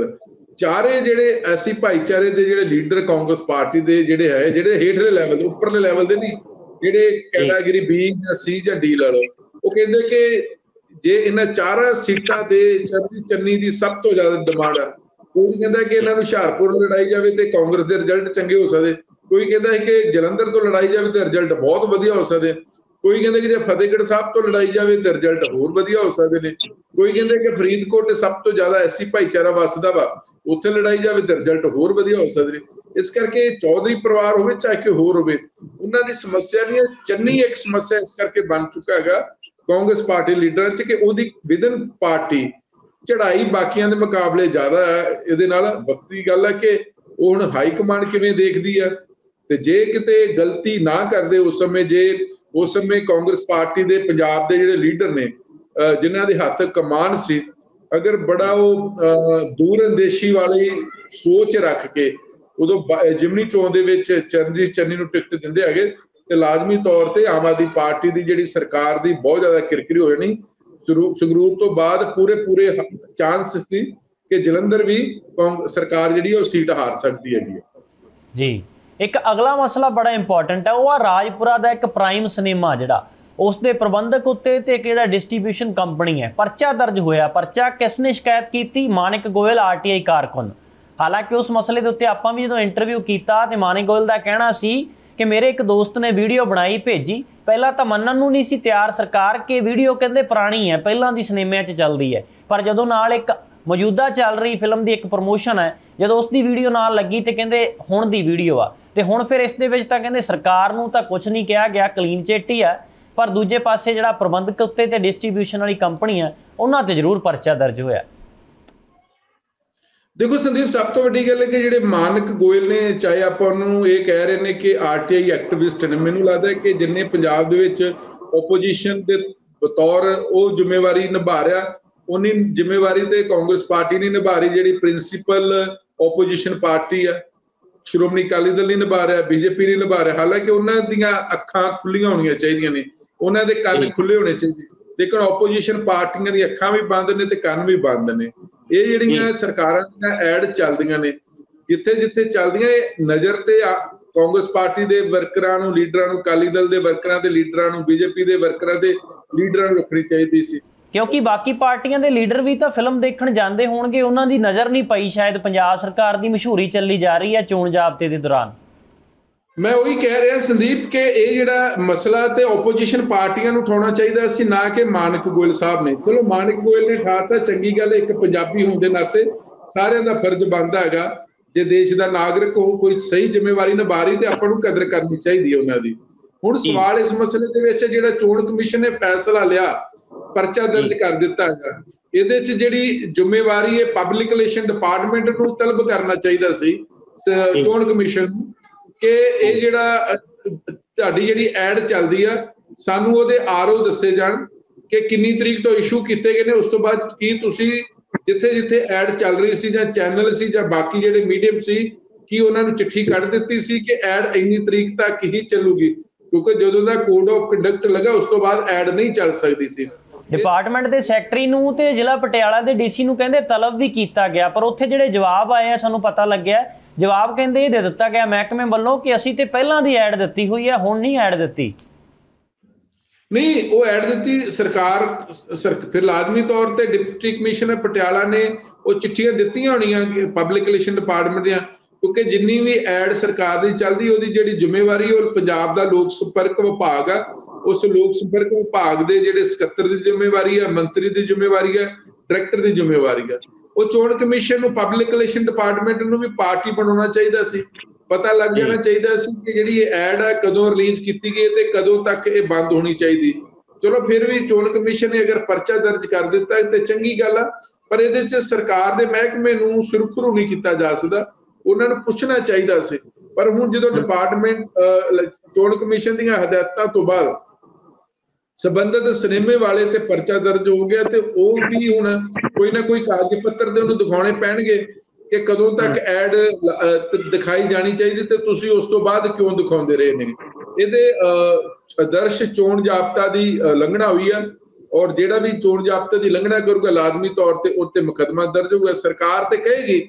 S2: ਚਾਰੇ ਜਿਹੜੇ ਐਸੀ ਭਾਈਚਾਰੇ ਦੇ ਜਿਹੜੇ ਲੀਡਰ ਕਾਂਗਰਸ ਪਾਰਟੀ ਦੇ ਜਿਹੜੇ ਹੈ, ਜਿਹੜੇ ਹੇਠਲੇ ਲੈਵਲ ਦੇ, ਉੱਪਰਲੇ ਲੈਵਲ ਦੇ ਨਹੀਂ, ਜਿਹੜੇ ਕੈਟਾਗਰੀ ਬੀ ਜਾਂ ਸੀ ਜਾਂ ਡੀ ਲਾ ਲਓ, ਉਹ ਕਹਿੰਦੇ ਕਿ ਜੇ ਇਹਨਾਂ ਚਾਰਾਂ ਸੀਟਾਂ ਤੇ ਚਰਨਜੀਤ ਚੰਨੀ ਦੀ ਸਭ ਤੋਂ ਜ਼ਿਆਦਾ ਡਿਮਾਂਡ ਆ। ਕੋਈ ਕਹਿੰਦਾ ਕਿ ਇਹਨਾਂ ਨੂੰ ਹੁਸ਼ਿਆਰਪੁਰ ਲੜਾਈ ਜਾਵੇ ਤੇ ਕਾਂਗਰਸ ਦੇ ਰਿਜ਼ਲਟ ਚੰਗੇ ਹੋ ਸਕਦੇ, ਕੋਈ ਕਹਿੰਦਾ ਹੈ ਕਿ ਜਲੰਧਰ ਤੋਂ ਲੜਾਈ ਜਾਵੇ ਤੇ ਰਿਜ਼ਲਟ ਬਹੁਤ ਵਧੀਆ ਹੋ ਸਕਦੇ, ਕੋਈ ਕਹਿੰਦਾ ਕਿ ਜੇ ਫਤਿਹਗੜ੍ਹ ਸਾਹਿਬ ਤੋਂ ਲੜਾਈ ਜਾਵੇ ਤੇ ਰਿਜ਼ਲਟ ਹੋਰ ਵਧੀਆ ਹੋ ਸਕਦੇ ਨੇ, ਕੋਈ ਕਹਿੰਦਾ ਕਿ ਫਰੀਦਕੋਟ ਸਭ ਤੋਂ ਜ਼ਿਆਦਾ ਐਸੀ ਭਾਈਚਾਰਾ ਵੱਸਦਾ ਵਾ, ਉੱਥੇ ਲੜਾਈ ਜਾਵੇ ਤੇ ਰਿਜ਼ਲਟ ਹੋਰ ਵਧੀਆ ਹੋ ਸਕਦੇ ਨੇ। ਇਸ ਕਰਕੇ ਚੌਧਰੀ ਪਰਿਵਾਰ ਹੋਵੇ ਚਾਹੇ ਕੋਈ ਹੋਰ ਹੋਵੇ, ਉਹਨਾਂ ਦੀ ਸਮੱਸਿਆ ਨਹੀਂ ਹੈ। ਚੰਨੀ ਇੱਕ ਸਮੱਸਿਆ ਇਸ ਕਰਕੇ ਬਣ ਚੁੱਕਾ ਹੈਗਾ ਕਾਂਗਰਸ ਪਾਰਟੀ ਲੀਡਰਾਂ 'ਚ ਕਿ ਉਹਦੀ ਵਿਦਨ ਪਾਰਟੀ ਚੜਾਈ ਬਾਕੀਆਂ ਦੇ ਮੁਕਾਬਲੇ ਜ਼ਿਆਦਾ ਹੈ। ਇਹਦੇ ਨਾਲ ਵੱਖਰੀ ਗੱਲ ਹੈ ਕਿ ਉਹ ਹੁਣ ਹਾਈ ਕਮਾਂਡ ਕਿਵੇਂ ਦੇਖਦੀ ਆ, ਤੇ ਜੇ ਕਿਤੇ ਗਲਤੀ ਨਾ ਕਰਦੇ ਉਸ ਸਮੇਂ, ਜੇ ਉਸ ਸਮੇਂ ਕਾਂਗਰਸ ਪਾਰਟੀ ਦੇ ਪੰਜਾਬ ਦੇ ਜਿਹੜੇ ਲੀਡਰ ਨੇ ਜਿਨ੍ਹਾਂ ਦੇ ਹੱਥ ਕਮਾਨ ਸੀ, ਅਗਰ ਬੜਾ ਉਹ ਦੂਰ ਅੰਦੇਸ਼ੀ ਵਾਲੀ ਸੋਚ ਰੱਖ ਕੇ ਉਦੋਂ ਜਿਮਨੀ ਚੋਣ ਦੇ ਵਿੱਚ ਚਰਨਜੀਤ ਚੰਨੀ ਨੂੰ ਟਿਕਟ ਦਿੰਦੇ ਹੈਗੇ ਤੇ ਲਾਜ਼ਮੀ ਤੌਰ ਤੇ ਆਮ ਆਦਮੀ ਪਾਰਟੀ ਦੀ ਜਿਹੜੀ ਸਰਕਾਰ ਦੀ ਬਹੁਤ ਜ਼ਿਆਦਾ ਕਿਰਕਿਰੀ ਹੋ ਜਾਣੀ। ਸੰਗਰੂਰ ਤੋਂ ਬਾਅਦ ਪੂਰੇ ਪੂਰੇ ਚਾਂਸ ਸੀ ਕਿ ਜਲੰਧਰ ਵੀ ਸਰਕਾਰ ਜਿਹੜੀ ਉਹ ਸੀਟ ਹਾਰ ਸਕਦੀ ਹੈਗੀ
S1: ਜੀ। ਇੱਕ ਅਗਲਾ ਮਸਲਾ ਬੜਾ ਇੰਪੋਰਟੈਂਟ ਹੈ, ਉਹ ਆ ਰਾਜਪੁਰਾ ਦਾ ਇੱਕ ਪ੍ਰਾਈਮ ਸਿਨੇਮਾ ਜਿਹੜਾ ਉਸ ਦੇ ਪ੍ਰਬੰਧਕ ਉੱਤੇ ਤੇ ਕਿਹੜਾ ਡਿਸਟ੍ਰੀਬਿਊਸ਼ਨ ਕੰਪਨੀ ਹੈ, ਪਰਚਾ ਦਰਜ ਹੋਇਆ। ਪਰਚਾ ਕਿਸ ਨੇ ਸ਼ਿਕਾਇਤ ਕੀਤੀ? Manik Goyal, R T I ਕਾਰਕੁਨ। ਹਾਲਾਂਕਿ ਉਸ ਮਸਲੇ ਦੇ ਉੱਤੇ ਆਪਾਂ ਵੀ ਜਦੋਂ ਇੰਟਰਵਿਊ ਕੀਤਾ ਤੇ ਮਾਨਿਕ ਗੋਇਲ ਦਾ ਕਹਿਣਾ ਸੀ ਕਿ ਮੇਰੇ ਇੱਕ ਦੋਸਤ ਨੇ ਵੀਡੀਓ ਬਣਾਈ ਭੇਜੀ, ਪਹਿਲਾਂ ਤਾਂ ਮੰਨਣ ਨੂੰ ਨਹੀਂ ਸੀ ਤਿਆਰ ਸਰਕਾਰ ਕਿ ਵੀਡੀਓ ਕਹਿੰਦੇ ਪੁਰਾਣੀ ਹੈ, ਪਹਿਲਾਂ ਦੀ ਸਿਨੇਮਿਆਂ 'ਚ ਚੱਲਦੀ ਹੈ, ਪਰ ਜਦੋਂ ਨਾਲ ਇੱਕ ਮੌਜੂਦਾ ਚੱਲ ਰਹੀ ਫਿਲਮ ਦੀ ਇੱਕ ਪ੍ਰਮੋਸ਼ਨ ਹੈ, ਜਦੋਂ ਉਸ ਦੀ ਵੀਡੀਓ ਨਾਲ ਲੱਗੀ ਤੇ ਕਹਿੰਦੇ ਹੁਣ ਦੀ ਵੀਡੀਓ ਆ, ਤੇ ਹੁਣ ਫਿਰ ਇਸ ਦੇ ਵਿੱਚ ਤਾਂ ਕਹਿੰਦੇ ਸਰਕਾਰ ਨੂੰ ਤਾਂ ਕੁਝ ਨਹੀਂ ਕਿਹਾ ਗਿਆ, ਕਲੀਨ ਚਿੱਟ ਹੀ ਆ, ਪਰ ਦੂਜੇ ਪਾਸੇ ਜਿਹੜਾ ਪ੍ਰਬੰਧਕ ਉੱਤੇ ਤੇ ਡਿਸਟ੍ਰੀਬਿਊਸ਼ਨ ਵਾਲੀ ਕੰਪਨੀ ਆ ਉਹਨਾਂ ਤੇ ਜ਼ਰੂਰ ਪਰਚਾ ਦਰਜ ਹੋਇਆ।
S2: ਦੇਖੋ ਸੰਦੀਪ, ਸਭ ਤੋਂ ਵੱਡੀ ਗੱਲ ਹੈ ਕਿ ਜਿਹੜੇ ਮਾਨਕ ਗੋਇਲ ਨੇ, ਚਾਹੇ ਆਪਾਂ ਉਹਨੂੰ ਇਹ ਕਹਿ ਰਹੇ ਨੇ ਕਿ ਆਰ ਟੀ ਆਈ ਐਕਟਿਵਿਸਟ ਨੇ, ਮੈਨੂੰ ਲੱਗਦਾ ਕਿ ਜਿੰਨੇ ਪੰਜਾਬ ਦੇ ਵਿੱਚ ਓਪੋਜੀਸ਼ਨ ਦੇ ਬਤੌਰ ਉਹ ਜ਼ਿੰਮੇਵਾਰੀ ਨਿਭਾ ਰਿਹਾ, ਉਨੀ ਜ਼ਿੰਮੇਵਾਰੀ ਤੇ ਕਾਂਗਰਸ ਪਾਰਟੀ ਨਹੀਂ ਨਿਭਾ ਰਹੀ। ਜਿਹੜੀ ਪ੍ਰਿੰਸੀਪਲ ਓਪੋਜੀਸ਼ਨ ਪਾਰਟੀ ਆ, ਸ਼੍ਰੋਮਣੀ ਅਕਾਲੀ ਦਲ ਨਹੀਂ ਨਿਭਾ ਰਿਹਾ, ਬੀਜੇਪੀ ਨਹੀਂ ਨਿਭਾ ਰਿਹਾ। ਹਾਲਾਂਕਿ ਉਹਨਾਂ ਦੀਆਂ ਅੱਖਾਂ ਖੁੱਲੀਆਂ ਹੋਣੀਆਂ ਚਾਹੀਦੀਆਂ ਨੇ, ਉਹਨਾਂ ਦੇ ਕੰਨ ਖੁੱਲੇ ਹੋਣੇ ਚਾਹੀਦੇ, ਲੇਕਿਨ ਓਪੋਜੀਸ਼ਨ ਪਾਰਟੀਆਂ ਦੀਆਂ ਅੱਖਾਂ ਵੀ ਬੰਦ ਨੇ ਤੇ ਕੰਨ ਵੀ ਬੰਦ ਨੇ। ਇਹ ਜਿਹੜੀਆਂ ਸਰਕਾਰਾਂ ਦੀਆਂ ਐਡ ਚੱਲਦੀਆਂ ਨੇ, ਜਿੱਥੇ ਜਿੱਥੇ ਚੱਲਦੀਆਂ, ਇਹ ਨਜ਼ਰ ਤੇ ਕਾਂਗਰਸ ਪਾਰਟੀ ਦੇ ਵਰਕਰਾਂ ਨੂੰ, ਲੀਡਰਾਂ ਨੂੰ, ਅਕਾਲੀ ਦਲ ਦੇ ਵਰਕਰਾਂ ਤੇ ਲੀਡਰਾਂ ਨੂੰ, ਬੀਜੇਪੀ ਦੇ ਵਰਕਰਾਂ ਤੇ ਲੀਡਰਾਂ ਨੂੰ ਰੱਖਣੀ ਚਾਹੀਦੀ ਸੀ,
S1: ਕਿਉਂਕਿ ਬਾਕੀ ਪਾਰਟੀਆਂ ਦੇ ਲੀਡਰ ਵੀ ਤਾਂ ਫਿਲਮ ਦੇਖਣ ਜਾਂਦੇ ਹੋਣਗੇ, ਉਹਨਾਂ ਦੀ ਨਜ਼ਰ ਨਹੀਂ ਪਈ ਸ਼ਾਇਦ ਪੰਜਾਬ ਸਰਕਾਰ ਦੀ ਮਸ਼ਹੂਰੀ ਚੱਲੀ ਜਾ ਰਹੀ ਹੈ ਚੋਣ ਜ਼ਾਬਤੇ ਦੇ ਦੌਰਾਨ।
S2: ਮੈਂ ਉਹੀ ਕਹਿ ਰਿਹਾ ਸੰਦੀਪ ਕਿ ਇਹ ਜਿਹੜਾ ਮਸਲਾ ਤੇ ਓਪੋਜੀਸ਼ਨ ਪਾਰਟੀਆਂ ਨੂੰ ਉਠਾਉਣਾ ਚਾਹੀਦਾ ਸੀ, ਨਾ ਕਿ ਮਾਨਿਕ ਗੋਇਲ ਸਾਹਿਬ ਨੇ। ਚਲੋ ਮਾਨਿਕ ਗੋਇਲ ਨੇ ਉਠਾਤਾ, ਚੰਗੀ ਗੱਲ ਹੈ, ਇੱਕ ਪੰਜਾਬੀ ਹੋਣ ਦੇ ਨਾਤੇ ਸਾਰਿਆਂ ਦਾ ਫਰਜ਼ ਬਣਦਾ ਹੈਗਾ, ਜੇ ਦੇਸ਼ ਦਾ ਨਾਗਰਿਕ ਉਹ ਕੋਈ ਸਹੀ ਜ਼ਿੰਮੇਵਾਰੀ ਨਿਭਾ ਰਹੀ ਤੇ ਆਪਾਂ ਨੂੰ ਕਦਰ ਕਰਨੀ ਚਾਹੀਦੀ ਹੈ ਉਹਨਾਂ ਦੀ। ਹੁਣ ਸਵਾਲ ਇਸ ਮਸਲੇ ਦੇ ਵਿੱਚ ਜਿਹੜਾ ਚੋਣ ਕਮਿਸ਼ਨ ਨੇ ਫੈਸਲਾ ਲਿਆ, ਪਰਚਾ ਦਰਜ ਕਰ ਦਿੱਤਾ ਹੈਗਾ, ਇਹਦੇ 'ਚ ਜਿਹੜੀ ਜ਼ਿੰਮੇਵਾਰੀ ਹੈ ਪਬਲਿਕ ਰਿਲੇਸ਼ਨ ਡਿਪਾਰਟਮੈਂਟ ਨੂੰ ਤਲਬ ਕਰਨਾ ਚਾਹੀਦਾ ਸੀ ਚੋਣ ਕਮਿਸ਼ਨ ਨੂੰ ਕਿ ਇਹ ਜਿਹੜਾ ਤੁਹਾਡੀ ਜਿਹੜੀ ਐਡ ਚੱਲਦੀ ਆ, ਸਾਨੂੰ ਉਹਦੇ ਆਰ ਓ ਦੱਸੇ ਜਾਣ ਕਿ ਕਿੰਨੀ ਤਰੀਕ ਤੋਂ ਇਸ਼ੂ ਕੀਤੇ ਗਏ ਨੇ, ਉਸ ਤੋਂ ਬਾਅਦ ਕੀ ਤੁਸੀਂ ਜਿੱਥੇ ਜਿੱਥੇ ਐਡ ਚੱਲ ਰਹੀ ਸੀ ਜਾਂ ਚੈਨਲ ਸੀ ਜਾਂ ਬਾਕੀ ਜਿਹੜੇ ਮੀਡੀਅਮ ਸੀ, ਕੀ ਉਹਨਾਂ ਨੂੰ ਚਿੱਠੀ ਕੱਢ ਦਿੱਤੀ ਸੀ ਕਿ ਐਡ ਇੰਨੀ ਤਰੀਕ ਤੱਕ ਹੀ ਚੱਲੂਗੀ, ਕਿਉਂਕਿ ਜਦੋਂ ਦਾ ਕੋਡ ਆਫ ਕੰਡਕਟ ਲੱਗਾ ਉਸ ਤੋਂ ਬਾਅਦ ਐਡ ਨਹੀਂ ਚੱਲ ਸਕਦੀ ਸੀ।
S1: ਡਿਪਾਰਟਮੈਂਟ ਦੇ ਸੈਕਟਰੀ ਨੂੰ ਤੇ ਜ਼ਿਲ੍ਹਾ ਪਟਿਆਲਾ ਦੇ ਡੀ ਸੀ ਨੂੰ ਕਹਿੰਦੇ ਤਲਬ ਵੀ ਕੀਤਾ ਗਿਆ, ਪਰ ਉੱਥੇ ਜਿਹੜੇ ਜਵਾਬ ਆਏ ਆ ਸਾਨੂੰ ਪਤਾ ਲੱਗਿਆ, ਜਵਾਬ ਕਹਿੰਦੇ ਇਹ ਦੇ ਦਿੱਤਾ ਗਿਆ ਮਹਿਕਮੇ ਵੱਲੋਂ ਕਿ ਅਸੀਂ ਤੇ ਪਹਿਲਾਂ ਦੀ ਐਡ ਦਿੱਤੀ ਹੋਈ ਹੈ, ਹੁਣ ਨਹੀਂ ਐਡ ਦਿੱਤੀ।
S2: ਨਹੀਂ, ਉਹ ਐਡ ਦਿੱਤੀ ਸਰਕਾਰ, ਫਿਰ ਲਾਜ਼ਮੀ ਤੌਰ ਤੇ ਡਿਪਟੀ ਕਮਿਸ਼ਨਰ ਪਟਿਆਲਾ ਨੇ ਉਹ ਚਿੱਠੀਆਂ ਦਿੱਤੀਆਂ ਹੋਣੀਆਂ ਪਬਲਿਕ ਰਿਲੇਸ਼ਨ ਡਿਪਾਰਟਮੈਂਟ ਦੀਆਂ, ਕਿਉਂਕਿ ਜਿੰਨੀ ਵੀ ਐਡ ਸਰਕਾਰ ਦੀ ਚੱਲਦੀ ਉਹਦੀ ਜਿਹੜੀ ਜ਼ਿੰਮੇਵਾਰੀ ਉਹ ਪੰਜਾਬ ਦਾ ਲੋਕ ਸੰਪਰਕ ਵਿਭਾਗ ਆ, ਉਸ ਲੋਕ ਸੰਪਰਕ ਵਿਭਾਗ ਦੇ ਜਿਹੜੇ ਸਕੱਤਰ ਦੀ ਜ਼ਿੰਮੇਵਾਰੀ ਹੈ, ਮੰਤਰੀ ਦੀ ਜ਼ਿੰਮੇਵਾਰੀ ਹੈ, ਡਾਇਰੈਕਟਰ ਦੀ ਜ਼ਿੰਮੇਵਾਰੀ ਹੈ। ਉਹ ਚੋਣ ਕਮਿਸ਼ਨ ਨੂੰ, ਪਬਲਿਕ ਰਿਲੇਸ਼ਨ ਡਿਪਾਰਟਮੈਂਟ ਨੂੰ ਵੀ ਪਾਰਟੀ ਬਣਾਉਣਾ ਚਾਹੀਦਾ ਸੀ, ਪਤਾ ਲੱਗ ਜਾਣਾ ਚਾਹੀਦਾ ਸੀ ਕਿ ਜਿਹੜੀ ਇਹ ਐਡ ਹੈ ਕਦੋਂ ਰਿਲੀਜ਼ ਕੀਤੀ ਗਈ ਤੇ ਕਦੋਂ ਤੱਕ ਇਹ ਬੰਦ ਹੋਣੀ ਚਾਹੀਦੀ। ਚਲੋ ਫਿਰ ਵੀ ਚੋਣ ਕਮਿਸ਼ਨ ਨੇ ਅਗਰ ਪਰਚਾ ਦਰਜ ਕਰ ਦਿੱਤਾ ਤੇ ਚੰਗੀ ਗੱਲ ਆ, ਪਰ ਇਹਦੇ 'ਚ ਸਰਕਾਰ ਦੇ ਮਹਿਕਮੇ ਨੂੰ ਸੁਰਖਰੂ ਨਹੀਂ ਕੀਤਾ ਜਾ ਸਕਦਾ, ਉਹਨਾਂ ਨੂੰ ਪੁੱਛਣਾ ਚਾਹੀਦਾ ਸੀ। ਪਰ ਹੁਣ ਜਦੋਂ ਡਿਪਾਰਟਮੈਂਟ ਚੋਣ ਕਮਿਸ਼ਨ ਦੀਆਂ ਹਦਾਇਤਾਂ ਤੋਂ ਬਾਅਦ ਸੰਬੰਧਿਤ ਸਿਨੇਮੇ ਵਾਲੇ ਤੇ ਪਰਚਾ ਦਰਜ ਹੋ ਗਿਆ ਤੇ ਉਹ ਵੀ ਹੁਣ ਕੋਈ ਨਾ ਕੋਈ ਕਾਗਜ਼ ਪੱਤਰ ਦੇ ਉਹਨੂੰ ਦਿਖਾਉਣੇ ਪੈਣਗੇ ਕਿ ਕਦੋਂ ਤੱਕ ਐਡ ਦਿਖਾਈ ਜਾਣੀ ਚਾਹੀਦੀ ਤੇ ਤੁਸੀਂ ਉਸ ਤੋਂ ਬਾਅਦ ਕਿਉਂ ਦਿਖਾਉਂਦੇ ਰਹੇ ਨੇ। ਇਹਦੇ ਆਦਰਸ਼ ਚੋਣ ਜ਼ਾਬਤਾ ਦੀ ਉਲੰਘਣਾ ਹੋਈ ਆ, ਔਰ ਜਿਹੜਾ ਵੀ ਚੋਣ ਜ਼ਾਬਤੇ ਦੀ ਉਲੰਘਣਾ ਕਰੂਗਾ ਲਾਜ਼ਮੀ ਤੌਰ ਤੇ ਉੱਤੇ ਮੁਕੱਦਮਾ ਦਰਜ ਹੋਊਗਾ। ਸਰਕਾਰ ਤੇ ਕਹੇਗੀ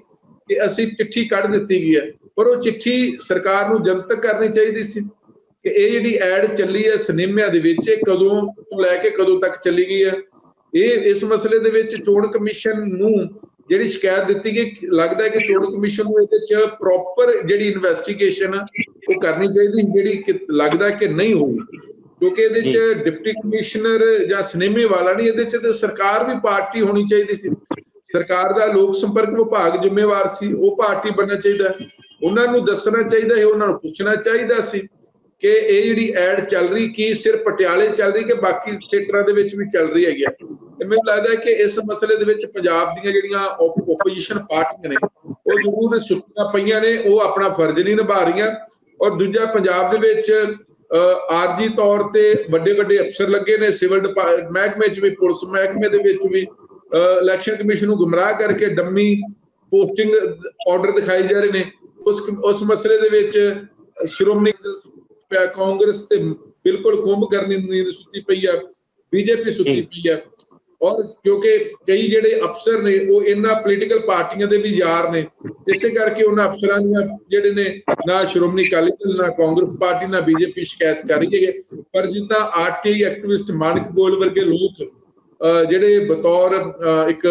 S2: कि असी चिट्ठी कढ़ दित्ती गई है, पर वो चिट्ठी सरकार नूं जनतक करनी चाहिए सी कि ये जिहड़ी ऐड चली है सिनेमिया दे विच कदों तो लैके कदों तक चली गई है। ये इस मसले दे विच चोण कमीशन नूं जिहड़ी शिकायत दित्ती गई, लगदा है कि चोण कमीशन नूं इहदे च प्रॉपर जिहड़ी इन्वेस्टिगेशन वो करनी चाहिए, जिहड़ी लगदा कि नहीं होई, क्योंकि इहदे च डिप्टी कमिश्नर जां सिनेमे वाला नहीं, इहदे च ते सरकार भी पार्टी होनी चाहिए सी। सरकार दा लोक संपर्क विभाग जिम्मेवार सी, वो पार्टी बनना चाहिए, उन्हां नूं दसना चाहिए है, उन्हां नूं पुछना चाहिए सी कि ये जिहड़ी ऐड चल रही की सिर्फ पटियाले चल रही कि बाकी थिएटरां दे विच भी चल रही है। मैनूं लगदा है कि इस मसले दे विच पंजाब दीयां जिहड़ियां ओपोजिशन पार्टियां ने वो जरूर सुत्तियां पईयां ने, वो अपना फर्ज नहीं निभा रहीआं। और दूजा पंजाब दे विच आरजी तौर ते वड्डे वड्डे अफसर लगे ने, सिविल महकमे च भी, पुलिस महकमे दे विच भी इलैक्शन कमीशन नूं गुमराह करके डम्मी पोस्टिंग ऑर्डर दिखाई जा रहे हैं। उस उस मसले दे विच श्रोमणी कांग्रेस ते बिल्कुल कुंभ करनी नींद सुती पई है, बीजेपी सुती पई है। और क्योंकि कई जिहड़े अफसर ने वो इन्हां पोलीटिकल पार्टियां दे भी यार ने, इसे करके उन्हां अफसरां दीयां जिहड़े ने ना श्रोमणी अकाली दल, ना कांग्रेस पार्टी, ना बीजेपी शिकायत कर रही है। पर जिद्दां आरटीआई एक्टिविस्ट माणिक गोल वर्गे लोग जिहड़े बतौर एक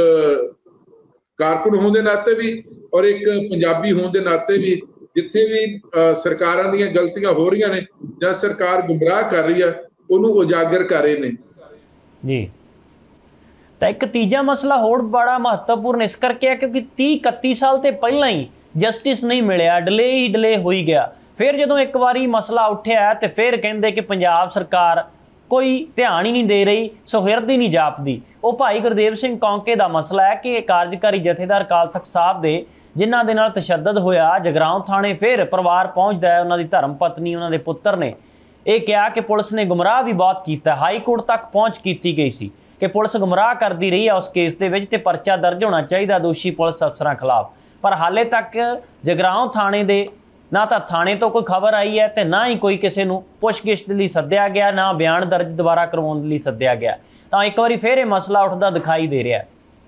S2: कारकुन होने के नाते भी और एक पंजाबी होने के नाते भी जिथे भी सरकारां दीयां गलतियां हो रही ने जां सरकार गुमराह कर रही है, उन्होंने उजागर कर रहे हैं
S1: जी। तो एक तीजा मसला होर बड़ा महत्वपूर्ण इस करके है क्योंकि तीह इकत्ती साल तो पहला ही जस्टिस नहीं मिलिया, डिले ही डिले हो ही गया। फिर जो एक बारी मसला उठिया तो फिर कहते कि पंजाब सरकार कोई ध्यान ही नहीं दे रही, सुहिरद ही नहीं जापदी। वो भाई गुरदेव सिंह कौंके का मसला है कि कार्यकारी जथेदार अकाल तख्त साहब दे जिन्हां दे नाल तशद्दद होया, जगराओं थाने फिर परिवार पहुँचता है, उन्होंने धर्म पत्नी उन्होंने पुत्र ने यह कहा कि पुलिस ने गुमराह भी बहुत किया, हाई कोर्ट तक पहुँच की गई सी कि पुलिस गुमराह करती रही है उस केस के विच ते परचा दर्ज होना चाहिए दोषी पुलिस अफसरां खिलाफ। पर हाले तक जगराओं थाने दे ना तो थाने तो कोई खबर आई है तो ना ही कोई किसी को पुछगिछ लई सद्दिया गया, ना बयान दर्ज दोबारा करवाउण लई सद्दिया गया। तो एक बार फिर ये मसला उठता दिखाई दे रहा है।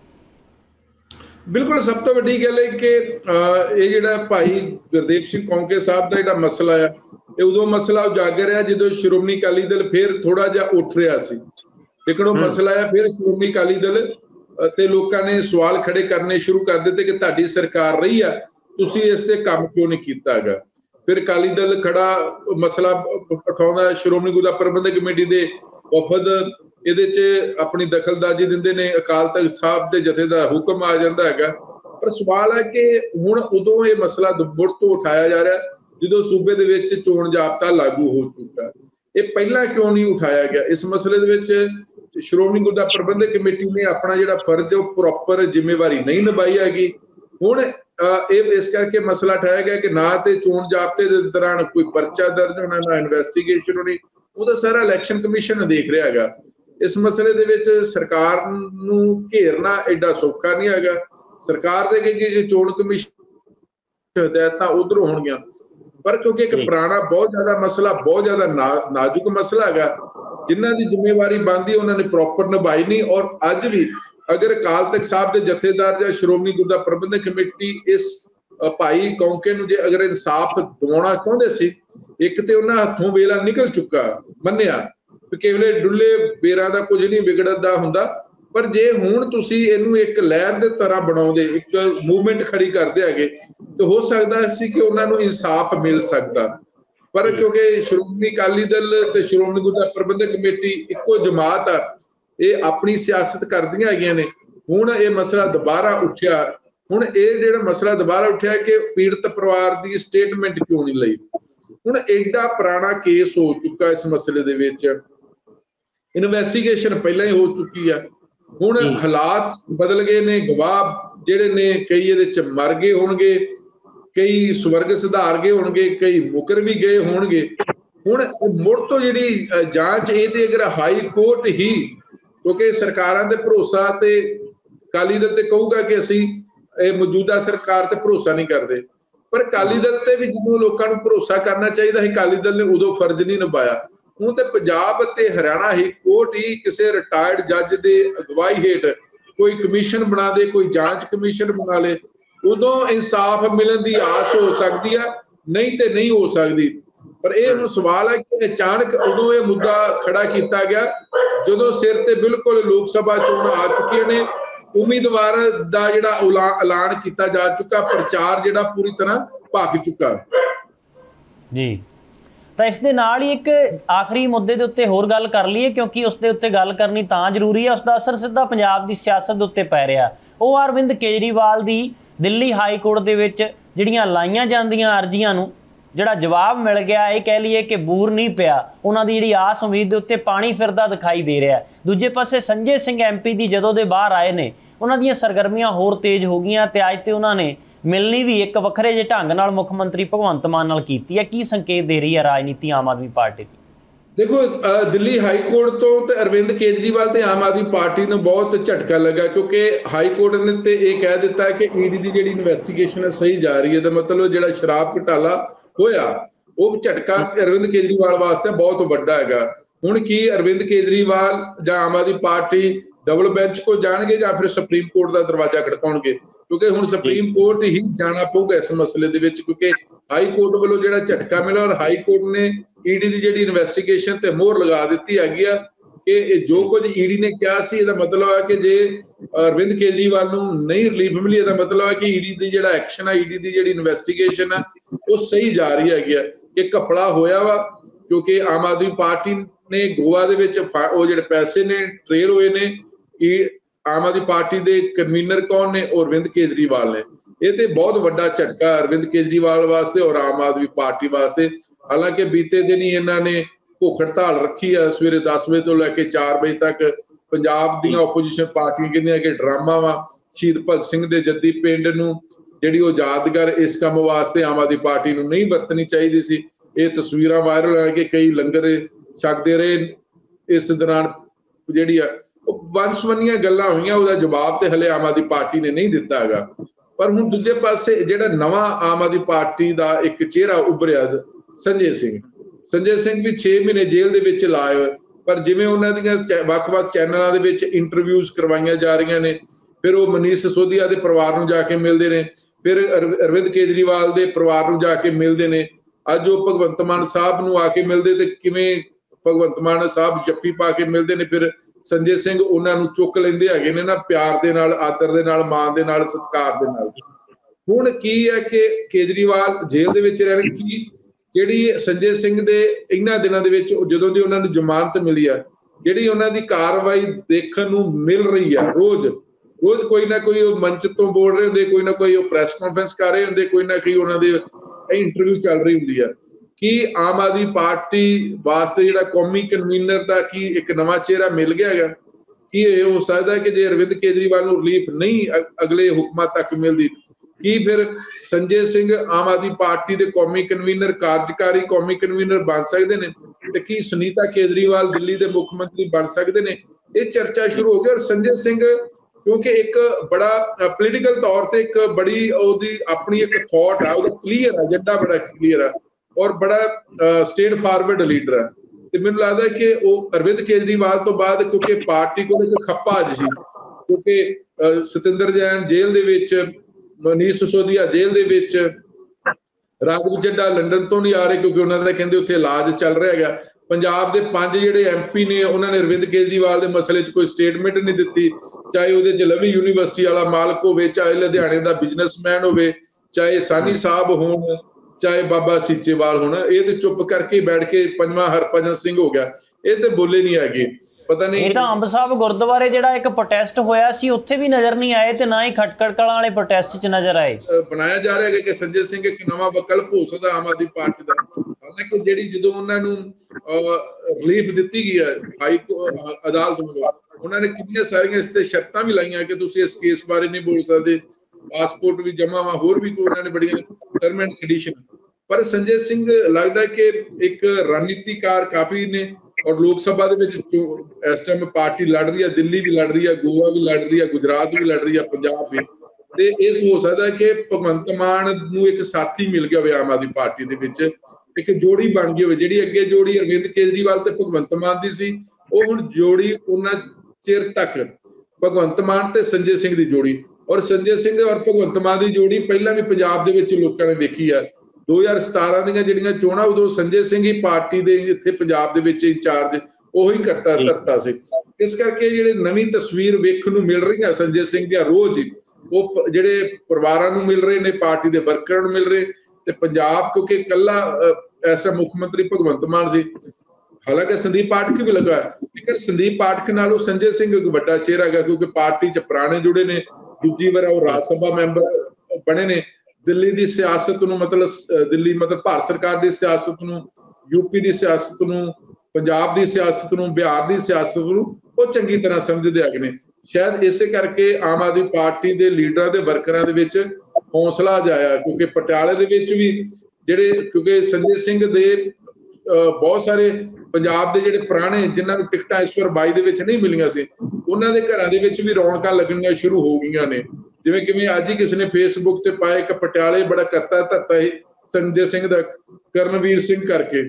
S2: बिल्कुल सब तो वड्डी गल है कि ये जिहड़ा भाई गुरदेव सिंह कौंके साहब का जिहड़ा मसला है, ये उदों मसला उजागर है जो श्रोमणी अकाली दल फिर थोड़ा जिहा उठ रहा सी, लेकिन वो मसला है फिर श्रोमणी अकाली दल ते लोकां ने सवाल खड़े करने शुरू कर दिते कि तुहाडी सरकार रही है, तुसीं इस ते काम क्यों नहीं कीता हैगा। फिर अकाली दल खड़ा मसला उठाउंदा, श्रोमणी गुरद्वारा प्रबंधक कमेटी दे वफद इहदे च अपनी दखलअंदाजी दिंदे ने, अकाल तख्त साहब दे जथे दा हुक्म आ जांदा हैगा। पर सवाल है कि हुण उदों ये मसला मुड़ तो उठाया जा रहा जदों सूबे दे विच चोण जाबता लागू हो चुका, ये पहला क्यों नहीं उठाया गया। इस मसले दे विच श्रोमणी गुरद्वारा प्रबंधक कमेटी ने अपना जिहड़ा फर्ज है वो प्रॉपर जिम्मेवारी नहीं निभाई हैगी। हुण इस करके मसला उठाया गया कि ना तो चोण जाबते के दौरान कोई परचा दर्ज होना, ना इन्वेस्टिगेशन होनी, वो तो सारा इलैक्शन कमीशन देख रहा है। इस मसले दे विच सरकार नूं घेरना एडा सौखा नहीं हैगा। सरकार दे कि चोण कमीशन हिदायतां उधरों होणगियां, पर क्योंकि एक पुराना बहुत ज्यादा मसला, बहुत ज्यादा ना, नाजुक मसला हैगा, जिन्हां दी जिम्मेवारी बनदी उन्होंने प्रॉपर निभाई नहीं। और अज भी अगर अकाल तख्त साहब के जथेदार या श्रोमणी गुरद्वारा प्रबंधक कमेटी इस भाई कौंके नूं जे अगर इंसाफ दिवाउणा चाहुंदे सी, एक ते उन्हां हत्थों वेला निकल चुका, मन्निया कि केवले डुੱਲੇ बेरां दा कुछ नहीं विगड़दा हुंदा, पर जे हुण तुसीं इहनूं एक लहर दे तरह बनाउंदे, एक मूवमेंट खड़ी करदे हैगे, तो हो सकदा सी कि उन्हां नूं इंसाफ मिल सकदा। पर क्योंकि श्रोमणी अकाली दल ते श्रोमणी गुरद्वारा प्रबंधक कमेटी इक्को जमात आ, ये अपनी सियासत करदियां हैगियां ने। हुण ये मसला दोबारा उठिया, हुण ये जिहड़ा मसला दोबारा उठिया कि पीड़ित परिवार की स्टेटमेंट क्यों नहीं लई। हुण एडा पुराना केस हो चुका, इस मसले दे विच इन्वेस्टिगेशन पहले ही हो चुकी है। हुण हालात बदल गए ने, गवाह जिहड़े ने कई इहदे च मर गए होणगे, कई स्वर्ग सिधार गए होणगे, कई मुकर भी गए होणगे। हुण मुड़ तो जिहड़ी जांच ये ते अगर हाई कोर्ट ही, क्योंकि सरकारां दे भरोसा ते अकाली दल ते कहूगा कि असीं मौजूदा सरकार ते भरोसा नहीं करते, पर अकाली दल ते भी जिन्हों लोकां नूं भरोसा करना चाहिए, अकाली दल ने उदों फर्ज नहीं निभाया। हुण ते पंजाब ते हरियाणा ही कोर्ट ही किसी रिटायर्ड जज दे अगवाई हेठ कोई कमीशन बना दे, कोई जांच कमीशन बना ले, ਉਦੋਂ ਇਨਸਾਫ ਮਿਲਣ ਦੀ ਆਸ ਹੋ ਸਕਦੀ ਆ, ਨਹੀਂ ਤੇ ਨਹੀਂ ਹੋ ਸਕਦੀ। ਪਰ ਇਹ ਹੁਣ ਸਵਾਲ ਹੈ ਕਿ ਅਚਾਨਕ ਉਦੋਂ ਇਹ ਮੁੱਦਾ ਖੜਾ ਕੀਤਾ ਗਿਆ ਜਦੋਂ ਸਿਰ ਤੇ ਬਿਲਕੁਲ ਲੋਕ ਸਭਾ ਚੋਣ ਆ ਚੁੱਕੀਆਂ ਨੇ, ਉਮੀਦਵਾਰ ਦਾ ਜਿਹੜਾ ਐਲਾਨ ਕੀਤਾ ਜਾ ਚੁੱਕਾ, ਪ੍ਰਚਾਰ ਜਿਹੜਾ ਪੂਰੀ ਤਰ੍ਹਾਂ ਭਖ ਚੁੱਕਾ
S1: ਜੀ। ਤਾਂ ਇਸ ਦੇ ਨਾਲ ਹੀ ਇੱਕ ਆਖਰੀ ਮੁੱਦੇ ਦੇ ਉੱਤੇ ਹੋਰ ਗੱਲ ਕਰ ਲਈਏ, ਕਿਉਂਕਿ ਉਸ ਦੇ ਉੱਤੇ ਗੱਲ ਕਰਨੀ ਤਾਂ ਜ਼ਰੂਰੀ ਹੈ, ਉਸ ਦਾ ਅਸਰ ਸਿੱਧਾ ਪੰਜਾਬ ਦੀ ਸਿਆਸਤ ਦੇ ਉੱਤੇ ਪੈ ਰਿਹਾ। ਉਹ ਅਰਵਿੰਦ ਕੇਜਰੀਵਾਲ ਦੀ ਦਿੱਲੀ ਹਾਈ ਕੋਰਟ ਦੇ ਵਿੱਚ ਜਿਹੜੀਆਂ ਲਾਈਆਂ ਜਾਂਦੀਆਂ ਅਰਜ਼ੀਆਂ ਨੂੰ ਜਿਹੜਾ ਜਵਾਬ ਮਿਲ ਗਿਆ, ਇਹ ਕਹਿ ਲਈਏ ਕਿ ਬੂਰ ਨਹੀਂ ਪਿਆ, ਉਹਨਾਂ ਦੀ ਜਿਹੜੀ ਆਸ ਉਮੀਦ ਦੇ ਉੱਤੇ ਪਾਣੀ ਫਿਰਦਾ ਦਿਖਾਈ ਦੇ ਰਿਹਾ। ਦੂਜੇ ਪਾਸੇ ਸੰਜੇ ਸਿੰਘ ਐਮ ਪੀ ਦੀ ਜਦੋਂ ਦੇ ਬਾਹਰ ਆਏ ਨੇ, ਉਹਨਾਂ ਦੀਆਂ ਸਰਗਰਮੀਆਂ ਹੋਰ ਤੇਜ਼ ਹੋ ਗਈਆਂ ਤੇ ਅੱਜ ਤੇ ਉਹਨਾਂ ਨੇ ਮਿਲਣੀ ਵੀ ਇੱਕ ਵੱਖਰੇ ਜਿਹੇ ਢੰਗ ਨਾਲ ਮੁੱਖ ਮੰਤਰੀ ਭਗਵੰਤ ਮਾਨ ਨਾਲ ਕੀਤੀ ਹੈ। ਕੀ ਸੰਕੇਤ ਦੇ ਰਹੀ ਹੈ ਰਾਜਨੀਤੀ ਆਮ ਆਦਮੀ ਪਾਰਟੀ ਦੀ?
S2: ਦੇਖੋ, ਦਿੱਲੀ ਹਾਈ ਕੋਰਟ ਤੋਂ ਤੇ ਅਰਵਿੰਦ ਕੇਜਰੀਵਾਲ ਤੇ ਆਮ ਆਦਮੀ ਪਾਰਟੀ ਨੂੰ ਬਹੁਤ ਝਟਕਾ ਲੱਗਾ, ਕਿਉਂਕਿ ਹਾਈ ਕੋਰਟ ਨੇ ਤੇ ਇਹ ਕਹਿ ਦਿੱਤਾ ਕਿ ਈਡੀ ਦੀ ਜਿਹੜੀ ਇਨਵੈਸਟੀਗੇਸ਼ਨ ਹੈ ਸਹੀ ਜਾ ਰਹੀ ਹੈ। ਦਾ ਮਤਲਬ ਜਿਹੜਾ ਸ਼ਰਾਬ ਘੁਟਾਲਾ ਹੋਇਆ ਉਹ ਝਟਕਾ ਅਰਵਿੰਦ ਕੇਜਰੀਵਾਲ ਵਾਸਤੇ ਬਹੁਤ ਵੱਡਾ ਹੈਗਾ। ਹੁਣ ਕੀ ਅਰਵਿੰਦ ਕੇਜਰੀਵਾਲ ਜਾਂ Aam Aadmi party double bench ਕੋ ਜਾਣਗੇ ਜਾਂ ਫਿਰ ਸੁਪਰੀਮ ਕੋਰਟ ਦਾ ਦਰਵਾਜ਼ਾ ਖੜਕਾਉਣਗੇ? ਕਿਉਂਕਿ ਹੁਣ ਸੁਪਰੀਮ ਕੋਰਟ ਹੀ ਜਾਣਾ ਪਊਗਾ ਇਸ ਮਸਲੇ ਦੇ ਵਿੱਚ, ਕਿਉਂਕਿ ਹਾਈ ਕੋਰਟ ਵੱਲੋਂ ਜਿਹੜਾ ਝਟਕਾ ਮਿਲਿਆ ਔਰ ਹਾਈ ਕੋਰਟ ਨੇ ਈਡੀ ਦੀ ਜਿਹੜੀ ਇਨਵੈਸਟੀਗੇਸ਼ਨ ਤੇ ਮੋਹਰ ਲਗਾ ਦਿੱਤੀ ਹੈਗੀ ਆ ਕਿ ਜੋ ਕੁਝ ਈਡੀ ਨੇ ਕਿਹਾ ਸੀ, ਇਹਦਾ ਮਤਲਬ ਹੈ ਕਿ ਜੇ ਅਰਵਿੰਦ ਕੇਜਰੀਵਾਲ ਨੂੰ ਨਹੀਂ ਰਿਲੀਫ ਮਿਲੀ, ਇਹਦਾ ਮਤਲਬ ਹੈ ਕਿ ਈਡੀ ਦੀ ਜਿਹੜਾ ਐਕਸ਼ਨ ਹੈ, ਈਡੀ ਦੀ ਜਿਹੜੀ ਇਨਵੈਸਟੀਗੇਸ਼ਨ ਹੈ ਉਹ ਸਹੀ ਜਾ ਰਹੀ ਹੈਗੀ ਆ। ਇਹ ਘਪਲਾ ਹੋਇਆ ਵਾ ਕਿਉਂਕਿ ਆਮ ਆਦਮੀ ਪਾਰਟੀ ਨੇ ਗੋਆ ਦੇ ਵਿੱਚ ਉਹ ਜਿਹੜੇ ਪੈਸੇ ਨੇ ਟ੍ਰੇਲ ਹੋਏ ਨੇ, ਇਹ ਆਮ ਆਦਮੀ ਪਾਰਟੀ ਦੇ ਕਨਵੀਨਰ ਕੌਣ ਨੇ? ਅਰਵਿੰਦ ਕੇਜਰੀਵਾਲ ਨੇ। ਇਹ ਤੇ ਬਹੁਤ ਵੱਡਾ ਝਟਕਾ ਅਰਵਿੰਦ ਕੇਜਰੀਵਾਲ ਵਾਸਤੇ ਔਰ ਆਮ ਆਦਮੀ ਪਾਰਟੀ ਵਾਸਤੇ। ਹਾਲਾਂਕਿ ਬੀਤੇ ਦਿਨ ਹੀ ਇਹਨਾਂ ਨੇ ਭੁੱਖ ਹੜਤਾਲ ਰੱਖੀ ਆ, ਸਵੇਰੇ ਦਸ ਵਜੇ ਤੋਂ ਲੈ ਕੇ ਚਾਰ ਵਜੇ ਤੱਕ। ਪੰਜਾਬ ਦੀਆਂ ਓਪੋਜੀਸ਼ਨ ਪਾਰਟੀਆਂ ਕਹਿੰਦੀਆਂ ਕਿ ਡਰਾਮਾ ਵਾ, ਸ਼ਹੀਦ ਭਗਤ ਸਿੰਘ ਦੇ ਜੱਦੀ ਪਿੰਡ ਨੂੰ ਜਿਹੜੀ ਉਹ ਯਾਦਗਾਰ ਇਸ ਕੰਮ ਵਾਸਤੇ ਆਮ ਆਦਮੀ ਪਾਰਟੀ ਨੂੰ ਨਹੀਂ ਵਰਤਣੀ ਚਾਹੀਦੀ ਸੀ। ਇਹ ਤਸਵੀਰਾਂ ਵਾਇਰਲ ਹੋਈਆਂ ਕਿ ਕਈ ਲੰਗਰ ਛਕਦੇ ਰਹੇ ਇਸ ਦੌਰਾਨ, ਜਿਹੜੀ ਆ ਉਹ ਵੰਸਵੰਨੀਆਂ ਗੱਲਾਂ ਹੋਈਆਂ, ਉਹਦਾ ਜਵਾਬ ਤੇ ਹਲੇ ਆਮ ਆਦਮੀ ਪਾਰਟੀ ਨੇ ਨਹੀਂ ਦਿੱਤਾ ਹੈਗਾ। ਪਰ ਹੁਣ ਦੂਜੇ ਪਾਸੇ ਜਿਹੜਾ ਨਵਾਂ ਆਮ ਆਦਮੀ ਪਾਰਟੀ ਦਾ ਇੱਕ ਚਿਹਰਾ ਉੱਭਰਿਆ, ਸੰਜੇ ਸਿੰਘ ਸੰਜੇ ਸਿੰਘ ਵੀ ਛੇ ਮਹੀਨੇ ਜੇਲ੍ਹ ਦੇ ਵਿੱਚ ਲਾਏ ਹੋਏ, ਪਰ ਜਿਵੇਂ ਉਹਨਾਂ ਦੀਆਂ ਵੱਖ-ਵੱਖ ਚੈਨਲਾਂ ਦੇ ਵਿੱਚ ਇੰਟਰਵਿਊਜ਼ ਕਰਵਾਈਆਂ ਜਾ ਰਹੀਆਂ ਨੇ, ਫਿਰ ਉਹ ਮਨੀਸ਼ ਸਿਸੋਦੀਆ ਦੇ ਪਰਿਵਾਰ ਨੂੰ ਜਾ ਕੇ ਮਿਲਦੇ ਨੇ, ਫਿਰ ਅਰਵਿੰਦ ਕੇਜਰੀਵਾਲ ਦੇ ਪਰਿਵਾਰ ਨੂੰ ਜਾ ਕੇ ਮਿਲਦੇ ਨੇ। ਅੱਜ ਉਹ ਭਗਵੰਤ ਮਾਨ ਸਾਹਿਬ ਨੂੰ ਆ ਕੇ ਮਿਲਦੇ ਤੇ ਕਿਵੇਂ ਭਗਵੰਤ ਮਾਨ ਸਾਹਿਬ ਜੱਫੀ ਪਾ ਕੇ ਮਿਲਦੇ ਨੇ, ਫਿਰ ਸੰਜੇ ਸਿੰਘ ਉਹਨਾਂ ਨੂੰ ਚੁੱਕ ਲੈਂਦੇ ਹੈਗੇ ਨੇ ਨਾ, ਪਿਆਰ ਦੇ ਨਾਲ, ਆਦਰ ਦੇ ਨਾਲ, ਮਾਣ ਦੇ ਨਾਲ, ਸਤਿਕਾਰ ਦੇ ਨਾਲ। ਹੁਣ ਕੀ ਹੈ ਕਿ ਕੇਜਰੀਵਾਲ ਜੇਲ੍ਹ ਦੇ ਵਿੱਚ ਰਹਿਣ, ਕੀ ਜਿਹੜੀ ਸੰਜੇ ਸਿੰਘ ਦੇ ਇਹਨਾਂ ਦਿਨਾਂ ਦੇ ਵਿੱਚ ਜਦੋਂ ਦੀ ਉਹਨਾਂ ਨੂੰ ਜ਼ਮਾਨਤ ਮਿਲੀ ਆ, ਜਿਹੜੀ ਉਹਨਾਂ ਦੀ ਕਾਰਵਾਈ ਦੇਖਣ ਨੂੰ ਮਿਲ ਰਹੀ ਆ, ਰੋਜ਼ ਰੋਜ਼ ਕੋਈ ਨਾ ਕੋਈ ਉਹ ਮੰਚ ਤੋਂ ਬੋਲ ਰਹੇ ਹੁੰਦੇ, ਕੋਈ ਨਾ ਕੋਈ ਉਹ ਪ੍ਰੈਸ ਕਾਨਫਰੰਸ ਕਰ ਰਹੇ ਹੁੰਦੇ, ਕੋਈ ਨਾ ਕੋਈ ਉਹਨਾਂ ਦੇ ਇੰਟਰਵਿਊ ਚੱਲ ਰਹੀ ਹੁੰਦੀ ਆ। ਕੀ ਆਮ ਆਦਮੀ ਪਾਰਟੀ ਵਾਸਤੇ ਜਿਹੜਾ ਕੌਮੀ ਕਨਵੀਨਰ ਦਾ ਕੀ ਇੱਕ ਨਵਾਂ ਚਿਹਰਾ ਮਿਲ ਗਿਆ ਹੈਗਾ? ਕੀ ਇਹ ਹੋ ਸਕਦਾ ਕਿ ਜੇ ਅਰਵਿੰਦ ਕੇਜਰੀਵਾਲ ਨੂੰ ਰਿਲੀਫ ਨਹੀਂ ਅਗਲੇ ਹੁਕਮਾਂ ਤੱਕ ਮਿਲਦੀ, ਕੀ ਫਿਰ ਸੰਜੇ ਸਿੰਘ ਆਮ ਆਦਮੀ ਪਾਰਟੀ ਦੇ ਕੌਮੀ ਕਨਵੀਨਰ, ਕਾਰਜਕਾਰੀ ਕੌਮੀ ਕਨਵੀਨਰ ਬਣ ਸਕਦੇ ਨੇ? ਤੇ ਕੀ ਸੁਨੀਤਾ ਕੇਜਰੀਵਾਲ ਦਿੱਲੀ ਦੇ ਮੁੱਖ ਮੰਤਰੀ ਬਣ ਸਕਦੇ ਨੇ? ਇਹ ਚਰਚਾ ਸ਼ੁਰੂ ਹੋ ਗਈ। ਔਰ ਸੰਜੇ ਸਿੰਘ ਕਿਉਂਕਿ ਇੱਕ ਬੜਾ ਪੋਲੀਟੀਕਲ ਤੌਰ ਤੇ ਇੱਕ ਬੜੀ ਉਹਦੀ ਆਪਣੀ ਇੱਕ ਥਾਟ ਆ, ਉਹਦਾ ਕਲੀਅਰ ਆ, ਏਜੰਡਾ ਬੜਾ ਕਲੀਅਰ ਆ ਔਰ ਬੜਾ ਸਟੇਟ ਫਾਰਵਰਡ ਲੀਡਰ ਹੈ। ਤੇ ਮੈਨੂੰ ਲੱਗਦਾ ਕਿ ਉਹ ਅਰਵਿੰਦ ਕੇਜਰੀਵਾਲ ਤੋਂ ਬਾਅਦ, ਕਿਉਂਕਿ ਪਾਰਟੀ ਕੋਲ ਇੱਕ ਖੱਪਾ ਅੱਜ ਸੀ, ਕਿਉਂਕਿ ਸਤਿੰਦਰ ਜੈਨ ਜੇਲ੍ਹ ਦੇ ਵਿੱਚ, ਮਨੀਸ਼ ਸਿਸੋਦੀਆ ਜੇਲ੍ਹ ਦੇ ਵਿੱਚ, ਰਾਘਵ ਚੱਡਾ ਲੰਡਨ ਤੋਂ ਨਹੀਂ ਆ ਰਹੇ ਕਿਉਂਕਿ ਉਹਨਾਂ ਦਾ ਕਹਿੰਦੇ ਉੱਥੇ ਇਲਾਜ ਚੱਲ ਰਿਹਾ ਹੈਗਾ। ਪੰਜਾਬ ਦੇ ਪੰਜ ਜਿਹੜੇ ਐਮ ਪੀ ਨੇ ਉਹਨਾਂ ਨੇ ਅਰਵਿੰਦ ਕੇਜਰੀਵਾਲ ਦੇ ਮਸਲੇ 'ਚ ਕੋਈ ਸਟੇਟਮੈਂਟ ਨਹੀਂ ਦਿੱਤੀ, ਚਾਹੇ ਉਹਦੇ ਜਲੰਧਰ ਯੂਨੀਵਰਸਿਟੀ ਵਾਲਾ ਮਾਲਕ ਹੋਵੇ, ਚਾਹੇ ਲੁਧਿਆਣੇ ਦਾ ਬਿਜ਼ਨਸਮੈਨ ਹੋਵੇ, ਚਾਹੇ ਸਾਨੀ ਸਾਹਿਬ ਹੋਣ, ਚਾਹੇ ਬਾਬਾ ਸੀਚੇਵਾਲ ਹੋਣ। ਇਹ ਤੇ ਚੁੱਪ ਕਰਕੇ ਬੈਠ ਕੇ, ਪੰਜਵਾਂ ਹਰਭਜਨ ਸਿੰਘ ਹੋ ਗਿਆ, ਇਹ ਤੇ ਬੋਲੇ ਨਹੀਂ ਹੈਗੇ। ਪਤਾ ਨਹੀਂ, ਇਹ ਤਾਂ
S1: ਅੰਬ ਸਾਹਿਬ ਗੁਰਦੁਆਰੇ ਜਿਹੜਾ ਇੱਕ ਪ੍ਰੋਟੈਸਟ ਹੋਇਆ ਸੀ ਉੱਥੇ ਵੀ ਨਜ਼ਰ ਨਹੀਂ ਆਏ ਤੇ ਨਾ ਹੀ ਖਟਕੜ ਕਲਾਂ ਵਾਲੇ ਪ੍ਰੋਟੈਸਟ 'ਚ ਨਜ਼ਰ ਆਏ।
S2: ਬਣਾਇਆ ਜਾ ਰਿਹਾ ਹੈ ਕਿ ਸੰਜੇ ਸਿੰਘ ਇੱਕ ਨਵਾਂ ਵਿਕਲਪ ਹੋ ਸਕਦਾ ਆਮ ਆਦਮੀ ਪਾਰਟੀ ਦਾ। ਹਾਲਾਂਕਿ ਜਿਹੜੀ ਜਦੋਂ ਉਹਨਾਂ ਨੂੰ ਰਿਲੀਫ ਦਿੱਤੀ ਗਈ ਹੈ ਹਾਈ ਅਦਾਲਤ ਵੱਲੋਂ, ਉਹਨਾਂ ਨੇ ਕਿੰਨੀਆਂ ਸਾਰੀਆਂ ਇਸ ਤੇ ਸ਼ਰਤਾਂ ਵੀ ਲਾਈਆਂ ਕਿ ਤੁਸੀਂ ਇਸ ਕੇਸ ਬਾਰੇ ਨਹੀਂ ਬੋਲ ਸਕਦੇ, ਪਾਸਪੋਰਟ ਵੀ ਜਮ੍ਹਾਂ ਵਾ, ਹੋਰ ਵੀ ਉਹਨਾਂ ਨੇ ਬੜੀਆਂ ਟਰਮ ਐਂਡ ਕੰਡੀਸ਼ਨ। ਪਰ ਸੰਜੇ ਸਿੰਘ ਲੱਗਦਾ ਕਿ ਇੱਕ ਰਣਨੀਤੀਕਾਰ ਕਾਫੀ ਨੇ ਔਰ ਲੋਕ ਸਭਾ ਦੇ ਵਿੱਚ ਇਸ ਟਾਈਮ ਪਾਰਟੀ ਲੜ ਰਹੀ ਹੈ, ਦਿੱਲੀ ਵੀ ਲੜ ਰਹੀ ਹੈ, ਗੋਆ ਵੀ ਲੜ ਰਹੀ ਹੈ, ਗੁਜਰਾਤ ਵੀ ਲੜ ਰਹੀ ਹੈ, ਪੰਜਾਬ ਵੀ। ਤੇ ਇਸ ਹੋ ਸਕਦਾ ਕਿ ਭਗਵੰਤ ਮਾਨ ਨੂੰ ਇੱਕ ਸਾਥੀ ਮਿਲ ਗਿਆ ਹੋਵੇ ਆਮ ਆਦਮੀ ਪਾਰਟੀ ਦੇ ਵਿੱਚ, ਇੱਕ ਜੋੜੀ ਬਣ ਗਈ ਹੋਵੇ। ਜਿਹੜੀ ਅੱਗੇ ਜੋੜੀ ਅਰਵਿੰਦ ਕੇਜਰੀਵਾਲ ਤੇ ਭਗਵੰਤ ਮਾਨ ਦੀ ਸੀ, ਉਹ ਹੁਣ ਜੋੜੀ ਉਹਨਾਂ ਚਿਰ ਤੱਕ ਭਗਵੰਤ ਮਾਨ ਤੇ ਸੰਜੇ ਸਿੰਘ ਦੀ ਜੋੜੀ। ਔਰ ਸੰਜੇ ਸਿੰਘ ਔਰ ਭਗਵੰਤ ਮਾਨ ਦੀ ਜੋੜੀ ਪਹਿਲਾਂ ਵੀ ਪੰਜਾਬ ਦੇ ਵਿੱਚ ਲੋਕਾਂ ਨੇ ਦੇਖੀ ਆ। ਦੋ ਹਜ਼ਾਰ ਸਤਾਰਾਂ ਦੀਆਂ ਜਿਹੜੀਆਂ ਚੋਣਾਂ ਉਦੋਂ ਸੰਜੇ ਸਿੰਘ ਹੀ ਪਾਰਟੀ ਦੇ ਇੱਥੇ ਪੰਜਾਬ ਦੇ ਵਿੱਚ ਇੰਚਾਰਜ ਉਹੀ ਕਰਤਾ ਧਰਤਾ ਸੀ। ਇਸ ਕਰਕੇ ਜਿਹੜੇ ਨਵੀਂ ਤਸਵੀਰ ਵੇਖਣ ਨੂੰ ਮਿਲ ਰਹੀਆਂ ਸੰਜੇ ਸਿੰਘ ਦੀਆਂ ਰੋਜ਼ ਹੀ, ਉਹ ਜਿਹੜੇ ਪਰਿਵਾਰਾਂ ਨੂੰ ਮਿਲ ਰਹੇ ਨੇ, ਪਾਰਟੀ ਦੇ ਵਰਕਰਾਂ ਨੂੰ ਮਿਲ ਰਹੇ, ਤੇ ਪੰਜਾਬ ਕਿਉਂਕਿ ਇਕੱਲਾ ਐਸਾ ਮੁੱਖ ਮੰਤਰੀ ਭਗਵੰਤ ਮਾਨ ਸੀ, ਹਾਲਾਂਕਿ ਸੰਦੀਪ ਪਾਠਕ ਵੀ ਲੱਗਾ, ਲੇਕਿਨ ਸੰਦੀਪ ਪਾਠਕ ਨਾਲੋਂ ਸੰਜੇ ਸਿੰਘ ਇੱਕ ਵੱਡਾ ਚਿਹਰਾ ਹੈਗਾ ਕਿਉਂਕਿ ਪਾਰਟੀ 'ਚ ਪੁਰਾਣੇ ਜੁੜੇ ਨੇ, ਦੂਜੀ ਵਾਰ ਉਹ ਰਾਜ ਸਭਾ ਮੈਂਬਰ ਬਣੇ ਨੇ। ਦਿੱਲੀ ਦੀ ਸਿਆਸਤ ਨੂੰ ਮਤਲਬ ਦਿੱਲੀ ਮਤਲਬ ਭਾਰਤ ਸਰਕਾਰ ਦੀ ਸਿਆਸਤ ਨੂੰ, ਯੂਪੀ ਦੀ ਸਿਆਸਤ ਨੂੰ, ਪੰਜਾਬ ਦੀ ਸਿਆਸਤ ਨੂੰ, ਬਿਹਾਰ ਦੀ ਸਿਆਸਤ ਨੂੰ ਉਹ ਚੰਗੀ ਤਰ੍ਹਾਂ ਸਮਝਦੇ ਹੈਗੇ ਨੇ। ਸ਼ਾਇਦ ਇਸੇ ਕਰਕੇ ਆਮ ਆਦਮੀ ਪਾਰਟੀ ਦੇ ਲੀਡਰਾਂ ਦੇ ਵਰਕਰਾਂ ਦੇ ਵਿੱਚ ਹੌਸਲਾ ਜਾਇਆ, ਕਿਉਂਕਿ ਪਟਿਆਲੇ ਦੇ ਵਿੱਚ ਵੀ ਜਿਹੜੇ ਕਿਉਂਕਿ ਸੰਜੇ ਸਿੰਘ ਦੇ ਬਹੁਤ ਸਾਰੇ ਪੰਜਾਬ ਦੇ ਜਿਹੜੇ ਪੁਰਾਣੇ ਜਿਨ੍ਹਾਂ ਨੂੰ ਟਿਕਟਾਂ ਇਸ ਵਾਰ ਬਾਈ ਦੇ ਵਿੱਚ ਨਹੀਂ ਮਿਲੀਆਂ ਸੀ, ਉਹਨਾਂ ਦੇ ਘਰਾਂ ਦੇ ਵਿੱਚ ਵੀ ਰੌਣਕਾਂ ਲੱਗਣੀਆਂ ਸ਼ੁਰੂ ਹੋ ਗਈਆਂ ਨੇ। ਜਿਵੇਂ ਕਿਵੇਂ ਅੱਜ ਹੀ ਕਿਸੇ ਨੇ ਫੇਸਬੁੱਕ ਤੇ ਪਾਇਆ ਇੱਕ ਪਟਿਆਲੇ ਬੜਾ ਕਰਤਾ ਧਰਤਾ ਹੈ ਸੰਜੇ ਸਿੰਘ ਦਾ, ਕਰਨਵੀਰ ਸਿੰਘ ਕਰਕੇ,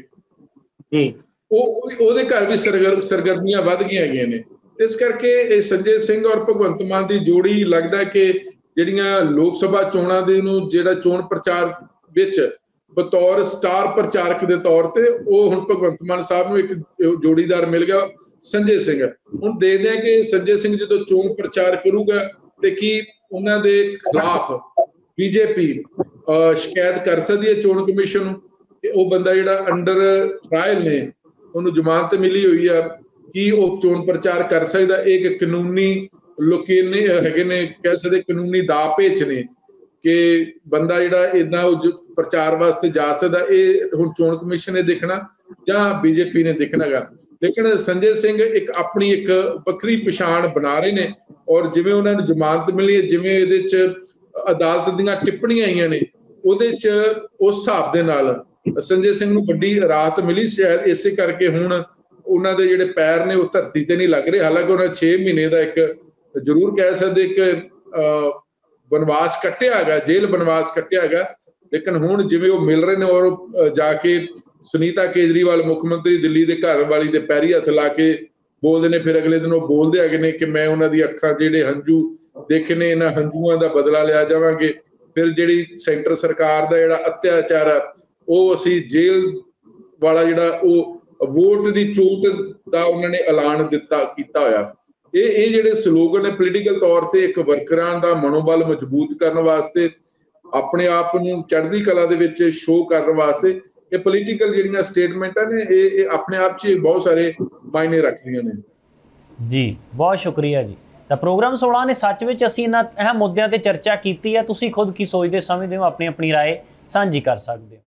S2: ਉਹ ਉਹਦੇ ਘਰ ਵੀ ਸਰਗਰ ਸਰਗਰਮੀਆਂ ਵੱਧ ਗਈਆਂ ਹੈਗੀਆਂ ਨੇ। ਇਸ ਕਰਕੇ ਇਹ ਸੰਜੇ ਸਿੰਘ ਔਰ ਭਗਵੰਤ ਮਾਨ ਦੀ ਜੋੜੀ ਲੱਗਦਾ ਕਿ ਜਿਹੜੀਆਂ ਲੋਕ ਸਭਾ ਚੋਣਾਂ ਦੇ ਨੂੰ ਜਿਹੜਾ ਚੋਣ ਪ੍ਰਚਾਰ ਵਿੱਚ ਬਤੌਰ ਸਟਾਰ ਪ੍ਰਚਾਰਕ ਦੇ ਤੌਰ ਤੇ ਉਹ ਹੁਣ ਭਗਵੰਤ ਮਾਨ ਸਾਹਿਬ ਨੂੰ ਇੱਕ ਜੋੜੀਦਾਰ ਮਿਲ ਗਿਆ ਸੰਜੇ ਸਿੰਘ। ਹੁਣ ਦੇਖਦੇ ਹਾਂ ਕਿ ਸੰਜੇ ਸਿੰਘ ਜਦੋਂ ਚੋਣ ਪ੍ਰਚਾਰ ਕਰੂਗਾ ਤੇ ਕੀ ਉਹਨਾਂ ਦੇ ਖਿਲਾਫ ਬੀਜੇਪੀ ਸ਼ਿਕਾਇਤ ਕਰ ਸਕਦੀ ਹੈ ਚੋਣ ਕਮਿਸ਼ਨ ਨੂੰ ਕਿ ਉਹ ਬੰਦਾ ਜਿਹੜਾ ਅੰਡਰ ਟ੍ਰਾਇਲ ਨੇ, ਉਹਨੂੰ ਜ਼ਮਾਨਤ ਮਿਲੀ ਹੋਈ ਆ, ਕੀ ਉਹ ਚੋਣ ਪ੍ਰਚਾਰ ਕਰ ਸਕਦਾ? ਇਹ ਇੱਕ ਕਾਨੂੰਨੀ ਲੋਕੀ ਨੇ ਹੈਗੇ ਨੇ, ਕਹਿ ਸਕਦੇ ਕਾਨੂੰਨੀ ਦਾਅ ਪੇਚ ਨੇ ਕਿ ਬੰਦਾ ਜਿਹੜਾ ਏਦਾਂ ਪ੍ਰਚਾਰ ਵਾਸਤੇ ਜਾ ਸਕਦਾ। ਇਹ ਹੁਣ ਚੋਣ ਕਮਿਸ਼ਨ ਨੇ ਦੇਖਣਾ ਜਾਂ ਬੀਜੇਪੀ ਨੇ ਦੇਖਣਾ ਹੈਗਾ। ਲੇਕਿਨ ਸੰਜੇ ਸਿੰਘ ਇੱਕ ਆਪਣੀ ਇੱਕ ਵੱਖਰੀ ਪਛਾਣ ਬਣਾ ਰਹੇ ਨੇ ਔਰ ਜਿਵੇਂ ਉਹਨਾਂ ਨੂੰ ਜ਼ਮਾਨਤ ਮਿਲੀ ਹੈ, ਜਿਵੇਂ ਇਹਦੇ 'ਚ ਅਦਾਲਤ ਦੀਆਂ ਟਿੱਪਣੀਆਂ ਆਈਆਂ ਨੇ, ਉਹਦੇ 'ਚ ਉਸ ਹਿਸਾਬ ਦੇ ਨਾਲ ਸੰਜੇ ਸਿੰਘ ਨੂੰ ਵੱਡੀ ਰਾਹਤ ਮਿਲੀ। ਸ਼ਾਇਦ ਇਸੇ ਕਰਕੇ ਹੁਣ ਉਹਨਾਂ ਦੇ ਜਿਹੜੇ ਪੈਰ ਨੇ ਉਹ ਧਰਤੀ ਤੇ ਨਹੀਂ ਲੱਗ ਰਹੇ। ਹਾਲਾਂਕਿ ਉਹਨਾਂ ਛੇ ਮਹੀਨੇ ਦਾ ਇੱਕ ਜ਼ਰੂਰ ਕਹਿ ਸਕਦੇ ਇੱਕ ਬਨਵਾਸ ਕੱਟਿਆ ਹੈਗਾ, ਜੇਲ੍ਹ ਬਨਵਾਸ ਕੱਟਿਆ ਹੈਗਾ, ਲੇਕਿਨ ਹੁਣ ਜਿਵੇਂ ਉਹ ਮਿਲ ਰਹੇ ਨੇ ਔਰ ਜਾ ਕੇ ਸੁਨੀਤਾ ਕੇਜਰੀਵਾਲ ਮੁੱਖ ਮੰਤਰੀ ਦਿੱਲੀ ਦੇ ਘਰ ਵਾਲੀ ਦੇ ਪੈਰੀ ਹੱਥ ਲਾ ਕੇ ਬੋਲਦੇ ਨੇ, ਫਿਰ ਅਗਲੇ ਦਿਨ ਉਹ ਬੋਲਦੇ ਹੈਗੇ ਨੇ ਕਿ ਮੈਂ ਉਹਨਾਂ ਦੀ ਅੱਖਾਂ ਜਿਹੜੇ ਹੰਝੂ ਦੇਖੇ ਨੇ, ਇਹਨਾਂ ਹੰਝੂਆਂ ਦਾ ਬਦਲਾ ਲਿਆ ਜਾਵਾਂਗੇ। ਫਿਰ ਜਿਹੜੀ ਸੈਂਟਰ ਸਰਕਾਰ ਦਾ ਜਿਹੜਾ ਅਤਿਆਚਾਰ ਆ ਉਹ ਅਸੀਂ ਜੇਲ੍ਹ ਵਾਲਾ ਜਿਹੜਾ ਉਹ ਵੋਟ ਦੀ ਚੋਟ ਦਾ ਉਹਨਾਂ ਨੇ ਐਲਾਨ ਦਿੱਤਾ ਕੀਤਾ ਹੋਇਆ। ਇਹ ਇਹ ਜਿਹੜੇ ਸਲੋਗਨ ਨੇ ਪੋਲੀਟੀਕਲ ਤੌਰ ਤੇ ਇੱਕ ਵਰਕਰਾਂ ਦਾ ਮਨੋਬਲ ਮਜ਼ਬੂਤ ਕਰਨ ਵਾਸਤੇ, ਆਪਣੇ ਆਪ ਨੂੰ ਚੜ੍ਹਦੀ ਕਲਾ ਦੇ ਵਿੱਚ ਸ਼ੋਅ ਕਰਨ ਵਾਸਤੇ ਇਹ ਪੋਲੀਟੀਕਲ ਜਿਹੜੀਆਂ ਸਟੇਟਮੈਂਟਾਂ ਨੇ ਇਹ ਇਹ ਆਪਣੇ ਆਪ 'ਚ ਬਹੁਤ ਸਾਰੇ ਮਾਇਨੇ ਰੱਖਦੀਆਂ ਨੇ।
S1: ਜੀ ਬਹੁਤ ਸ਼ੁਕਰੀਆ ਜੀ। ਤਾਂ ਪ੍ਰੋਗਰਾਮ ਸੋਲਾਂ ਨੇ ਸੱਚ ਵਿੱਚ ਅਸੀਂ ਇਹਨਾਂ ਅਹਿਮ ਮੁੱਦਿਆਂ ਤੇ ਚਰਚਾ ਕੀਤੀ ਹੈ। ਤੁਸੀਂ ਖੁਦ ਕੀ ਸੋਚਦੇ ਸਮਝਦੇ ਹੋ, ਆਪਣੀ ਆਪਣੀ ਰਾਏ ਸਾਂਝੀ ਕਰ ਸਕਦੇ ਹੋ।